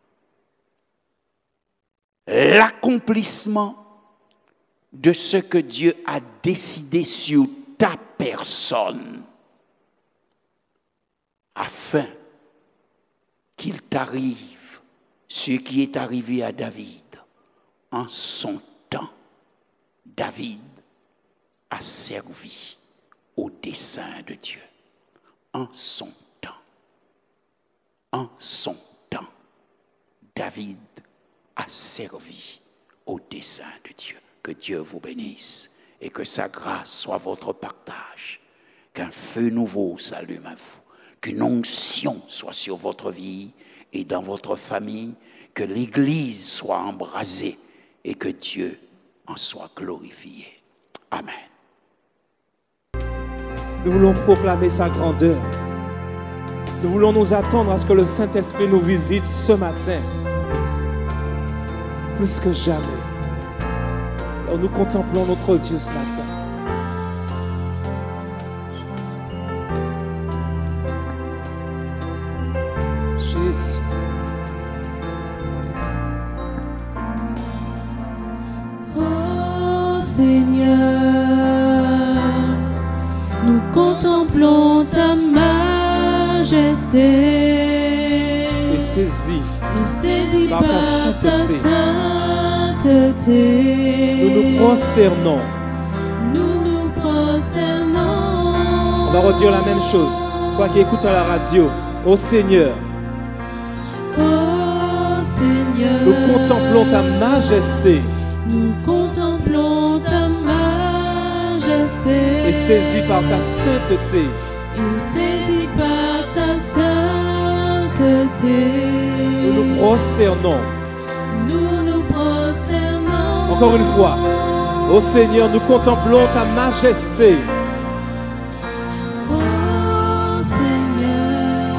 l'accomplissement de ce que Dieu a décidé sur ta personne, afin qu'il t'arrive ce qui est arrivé à David en son temps. David a servi au dessein de Dieu en son temps. En son temps, David a servi au dessein de Dieu. Que Dieu vous bénisse et que sa grâce soit votre partage. Qu'un feu nouveau s'allume à vous. Qu'une onction soit sur votre vie et dans votre famille. Que l'Église soit embrasée et que Dieu en soit glorifié. Amen. Nous voulons proclamer sa grandeur. Nous voulons nous attendre à ce que le Saint-Esprit nous visite ce matin. Plus que jamais. Alors nous contemplons notre Dieu ce matin. Jésus. Oh Seigneur, nous contemplons ta majesté. Et saisis, et saisis par ta sainteté. sainteté. Nous nous prosternons. Nous nous prosternons. On va redire la même chose. Toi qui écoutes à la radio, ô Seigneur, oh Seigneur, nous contemplons ta majesté. Nous contemplons ta majesté. Et saisis par ta sainteté. Et saisis par ta sainteté. Nous nous prosternons. Nous nous prosternons. Encore une fois. Ô Seigneur, nous contemplons ta majesté. Oh Seigneur,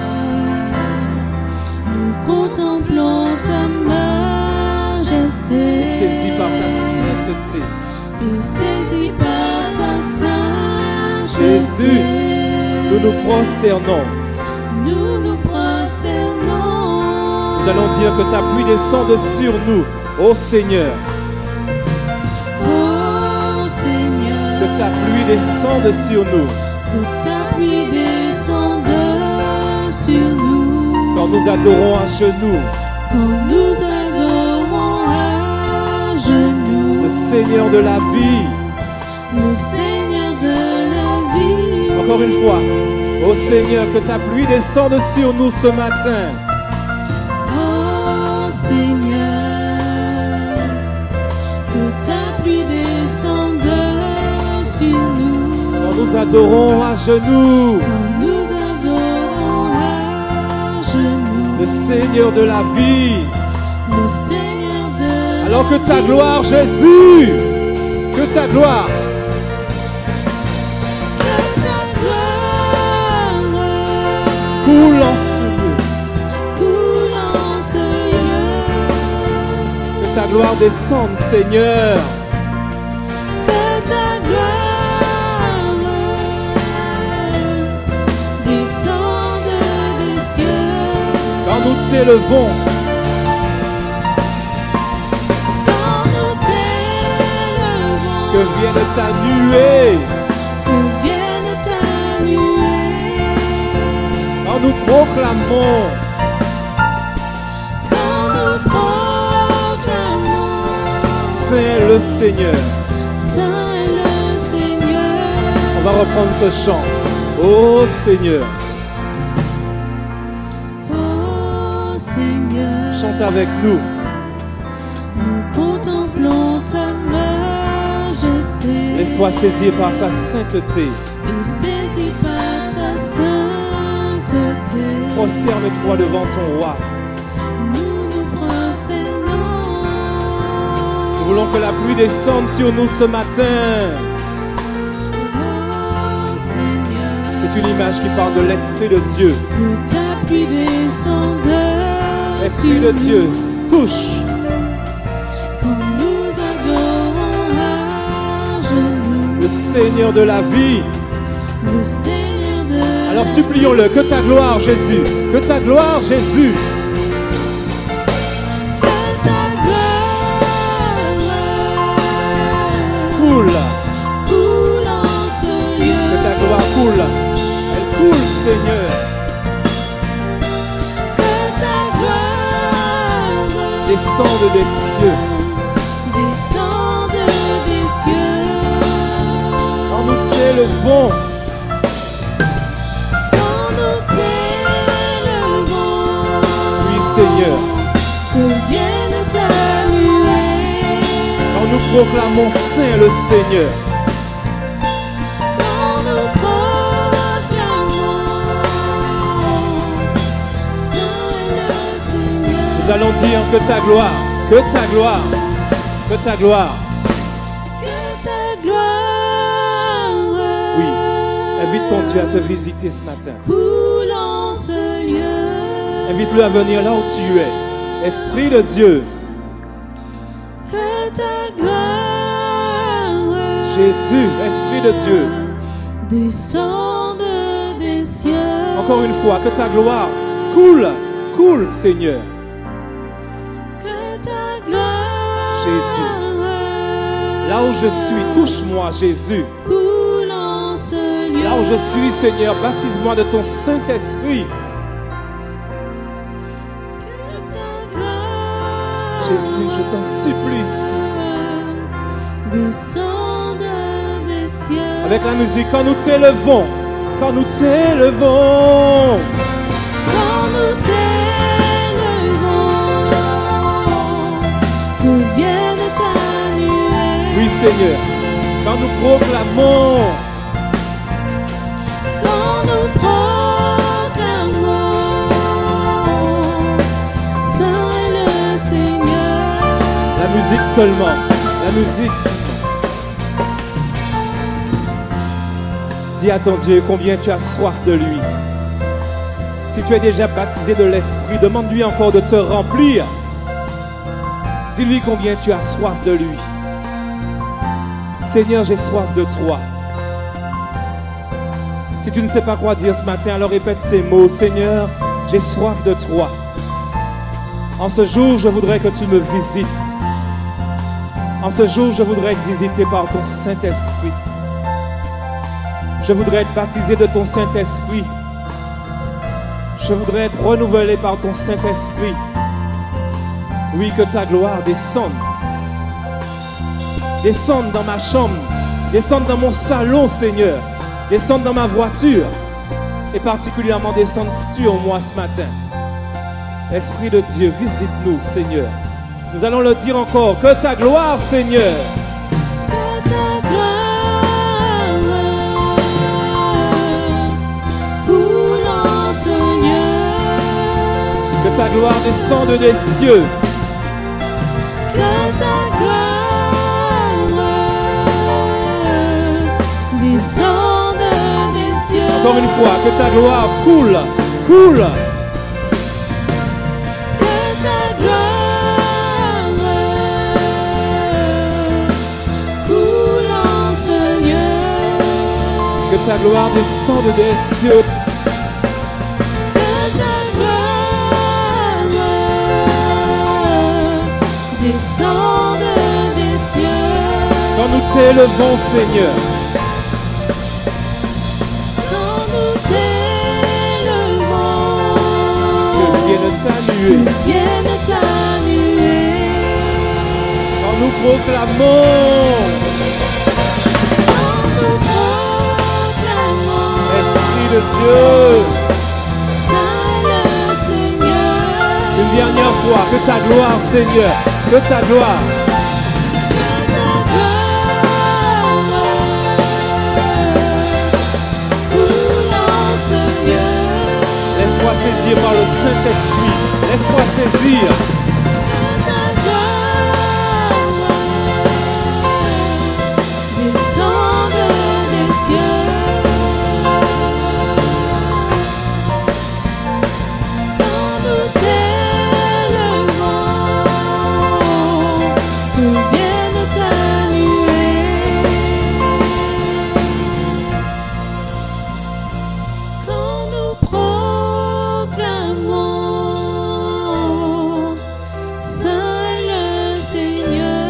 nous contemplons ta majesté. Et saisis par ta sainteté. Et saisis par ta sainteté. Jésus, nous nous prosternons. Nous nous prosternons. Nous allons dire que ta pluie descende sur nous, ô Seigneur. Oh Seigneur, Que ta pluie descende sur nous. que ta pluie descende sur nous. Quand nous adorons à genoux. quand nous adorons à genoux, le Seigneur de la vie. le Seigneur de la vie. Encore une fois, ô Seigneur, que ta pluie descende sur nous ce matin. Oh Seigneur, que ta pluie descende sur nous, Quand nous adorons à genoux quand nous adorons à genoux, le Seigneur de la vie. le Seigneur de Alors que la ta vie. gloire, Jésus, que ta gloire Que ta gloire coule en ce lieu. coule en ce lieu, Que ta gloire descende, Seigneur. que ta gloire descende des cieux, Quand nous t'élevons, quand nous t'élevons, que vienne ta nuée. que vienne ta nuée, Quand nous proclamons quand nous proclamons Saint le Seigneur. Saint est le Seigneur. On va reprendre ce chant. Ô Seigneur, Oh Seigneur, chante avec nous. nous contemplons ta majesté Laisse-toi saisir par sa sainteté. et saisis par ta sainteté. Prosterne-toi devant ton roi. Nous nous prosternons. Nous voulons que la pluie descende sur nous ce matin. Oh Seigneur, C'est une image qui parle de l'Esprit de Dieu. que ta pluie descende L'Esprit sur de nous. Dieu touche. Quand nous adorons à genoux, Le Seigneur de la vie. le Seigneur de Alors la supplions-le, que ta gloire, Jésus, que ta gloire, Jésus, Que ta gloire coule, coule en ce lieu, que ta gloire coule. Elle coule, Seigneur. que ta gloire Descende des cieux. descende des cieux, Quand nous t'élevons, quand nous t'élevons, oui, Seigneur. que vienne ta nuée, Quand nous proclamons Saint le Seigneur. quand nous proclamons Saint est le Seigneur. Nous allons dire que ta gloire, que ta gloire, que ta gloire. Que ta gloire Oui, invite ton Dieu à te visiter ce matin. coule en ce lieu, Invite-le à venir là où tu es. Esprit de Dieu, que ta gloire Jésus, Esprit de Dieu. descende des cieux, Encore une fois, que ta gloire coule, coule, Seigneur. que ta gloire Jésus. Là où je suis, touche-moi, Jésus. coule en ce lieu, Là où je suis, Seigneur, baptise-moi de ton Saint-Esprit. que ta gloire Jésus, je t'en supplie. descende des cieux, Avec la musique, quand nous t'élevons, quand nous t'élevons, quand nous t'élevons, que vienne ta nuée, oui, Seigneur, quand nous proclamons, quand nous proclamons Saint est le Seigneur, la musique seulement, la musique seulement. Dis à ton Dieu combien tu as soif de lui. Si tu es déjà baptisé de l'Esprit, demande-lui encore de te remplir. Dis-lui combien tu as soif de lui. Seigneur, j'ai soif de toi. Si tu ne sais pas quoi dire ce matin, alors répète ces mots. Seigneur, j'ai soif de toi. En ce jour, je voudrais que tu me visites. En ce jour, je voudrais être visité par ton Saint-Esprit. Je voudrais être baptisé de ton Saint-Esprit. Je voudrais être renouvelé par ton Saint-Esprit. Oui, que ta gloire descende. Descende dans ma chambre. Descende dans mon salon, Seigneur. Descende dans ma voiture. Et particulièrement descende sur moi ce matin. Esprit de Dieu, visite-nous, Seigneur. Nous allons le dire encore. Que ta gloire, Seigneur. Que ta gloire coule en Seigneur. Que ta gloire descende des cieux. Que ta gloire descende des cieux. Encore une fois, que ta gloire coule, coule. Que ta gloire coule en Seigneur. Que ta gloire descende des cieux. Que ta gloire descende des cieux. Quand nous t'élevons, Seigneur. Quand nous t'élevons, Que vienne t'alluer. vienne t'alluer. Quand nous proclamons. Quand nous proclamons, Esprit de Dieu. Saint le Seigneur. Une dernière fois, que ta gloire, Seigneur. Que ta gloire. Que ta gloire coule en Seigneur. Laisse-toi saisir par le Saint-Esprit. Laisse-toi saisir. Que ta gloire descende des cieux. Quand nous t'élevons, que vienne t'alluer. Quand nous proclamons Saint le Seigneur.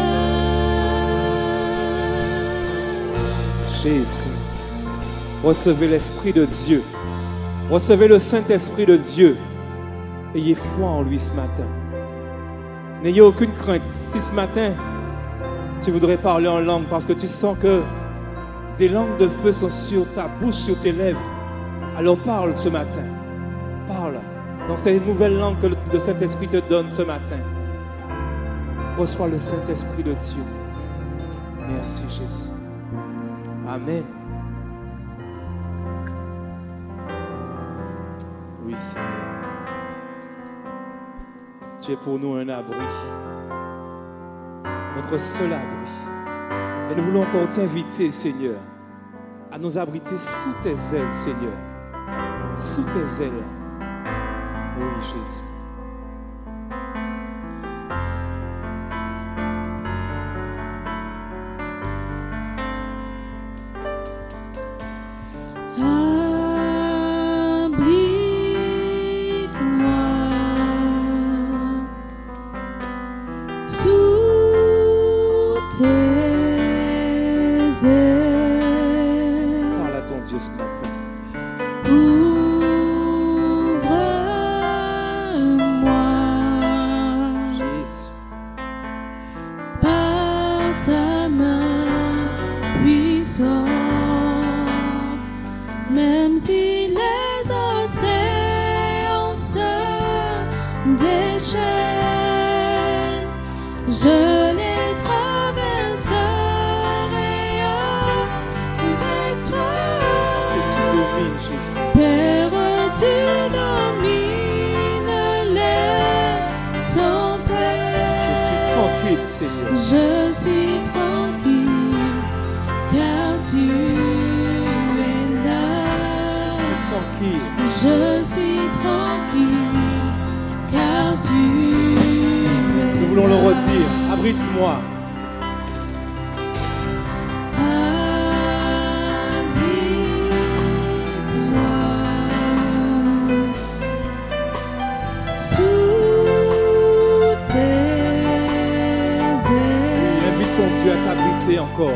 Jésus. Recevez l'Esprit de Dieu. Recevez le Saint-Esprit de Dieu. Ayez foi en lui ce matin. N'ayez aucune crainte. Si ce matin, tu voudrais parler en langue parce que tu sens que des langues de feu sont sur ta bouche, sur tes lèvres, alors parle ce matin. Parle dans ces nouvelles langues que le Saint-Esprit te donne ce matin. Reçois le Saint-Esprit de Dieu. Merci Jésus. Amen. Oui, Seigneur. Tu es pour nous un abri. Notre seul abri. Et nous voulons encore t'inviter, Seigneur, à nous abriter sous tes ailes, Seigneur. Sous tes ailes. Oui, Jésus. Abrite-moi sous tes ailes. Parle à ton Dieu ce matin. Couvre-moi Jésus. par ta main puissante. Même si les océans se déchaînent, je les traverserai avec toi. Parce que tu domines, Jésus. Père, tu domines les tempêtes. Je suis tranquille, Seigneur. Je suis tranquille, car tu es là. Je suis tranquille. Je suis tranquille, car tu es Nous voulons le redire. Abrite-moi. Abrite-moi sous tes ailes. Invite ton Dieu à t'abriter encore.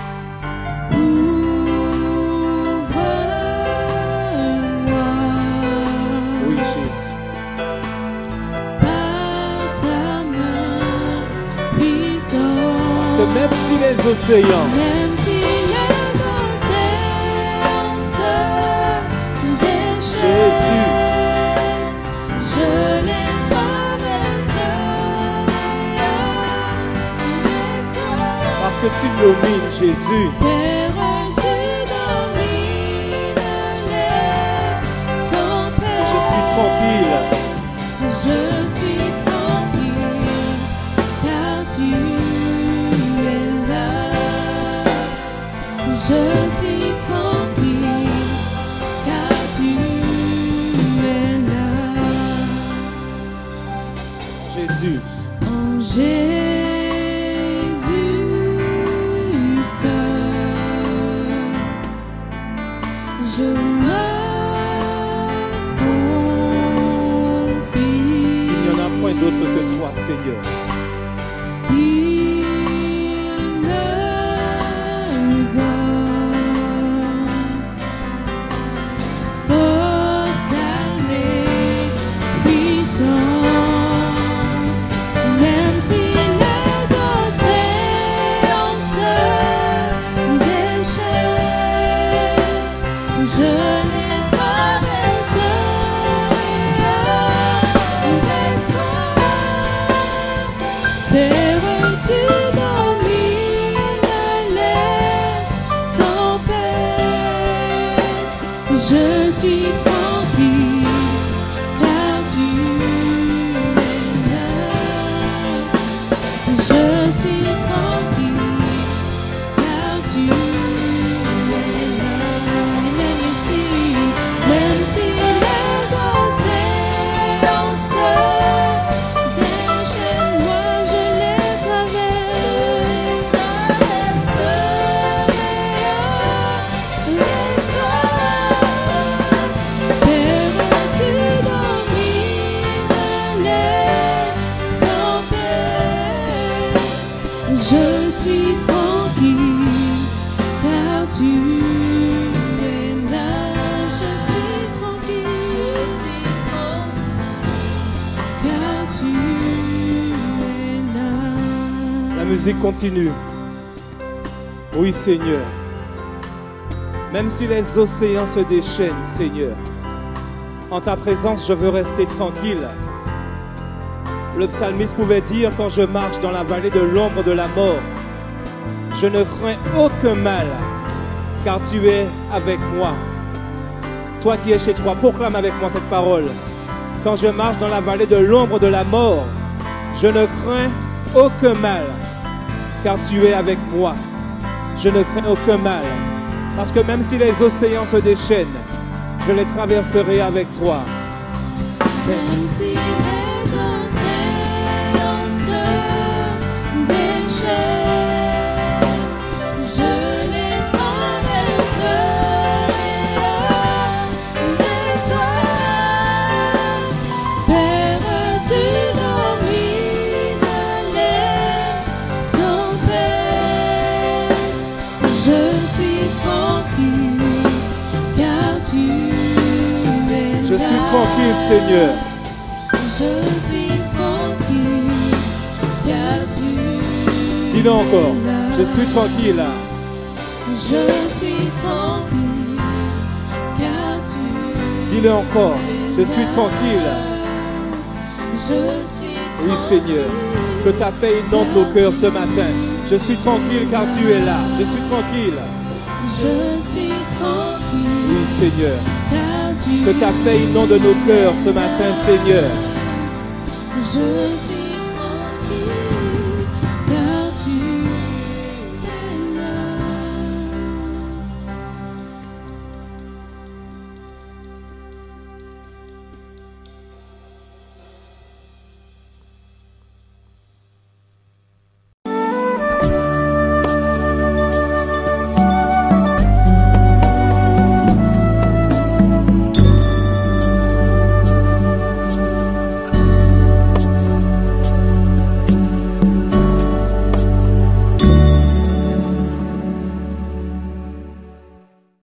Couvre-moi Oui, Jésus. par ta main les océans, même si les océans se déchaînent, Jésus, je les traverserai avec toi. parce que tu domines, Jésus. Père, tu domines les tempêtes. Je suis tranquille. Je suis tranquille, car tu es là. Je suis tranquille, car tu es là. Jésus, En Jésus seul, je me confie. il n'y en a point d'autre que toi, Seigneur. Il me donne force d'aller, puissance, même si les océans se déchaînent, je les traverserai avec toi. Père, tu domines les tempêtes. Je suis tranquille, car tu es là. Je suis tranquille, car tu es là. Même si, même si les océans se déchaînent, moi je les traverserai avec toi. Père, tu domines les tempêtes. Je suis tranquille, car tu es là. Je suis tranquille, je suis tranquille, car tu es là. La musique continue. Oui, Seigneur. Même si les océans se déchaînent, Seigneur, en ta présence, je veux rester tranquille. Le psalmiste pouvait dire, quand je marche dans la vallée de l'ombre de la mort, je ne crains aucun mal, car tu es avec moi. Toi qui es chez toi, proclame avec moi cette parole. Quand je marche dans la vallée de l'ombre de la mort, je ne crains aucun mal, car tu es avec moi. Je ne crains aucun mal, parce que même si les océans se déchaînent, je les traverserai avec toi. Même si les océans se déchaînent, je les traverserai avec toi. Père, tu domines les tempêtes. Je suis tranquille, car tu es Je suis là. tranquille, Seigneur. Je suis tranquille, car tu Dis-le encore. es là. Je suis tranquille. Je suis tranquille, car tu Dis-le encore. Je suis tranquille. Je suis Oui, Seigneur. Que ta paix inonde nos cœurs ce matin. Je suis tranquille car tu es là. Je suis tranquille. Je suis tranquille, Oui, Seigneur. car tu Que ta paix inonde nos cœurs ce matin, Seigneur. Je suis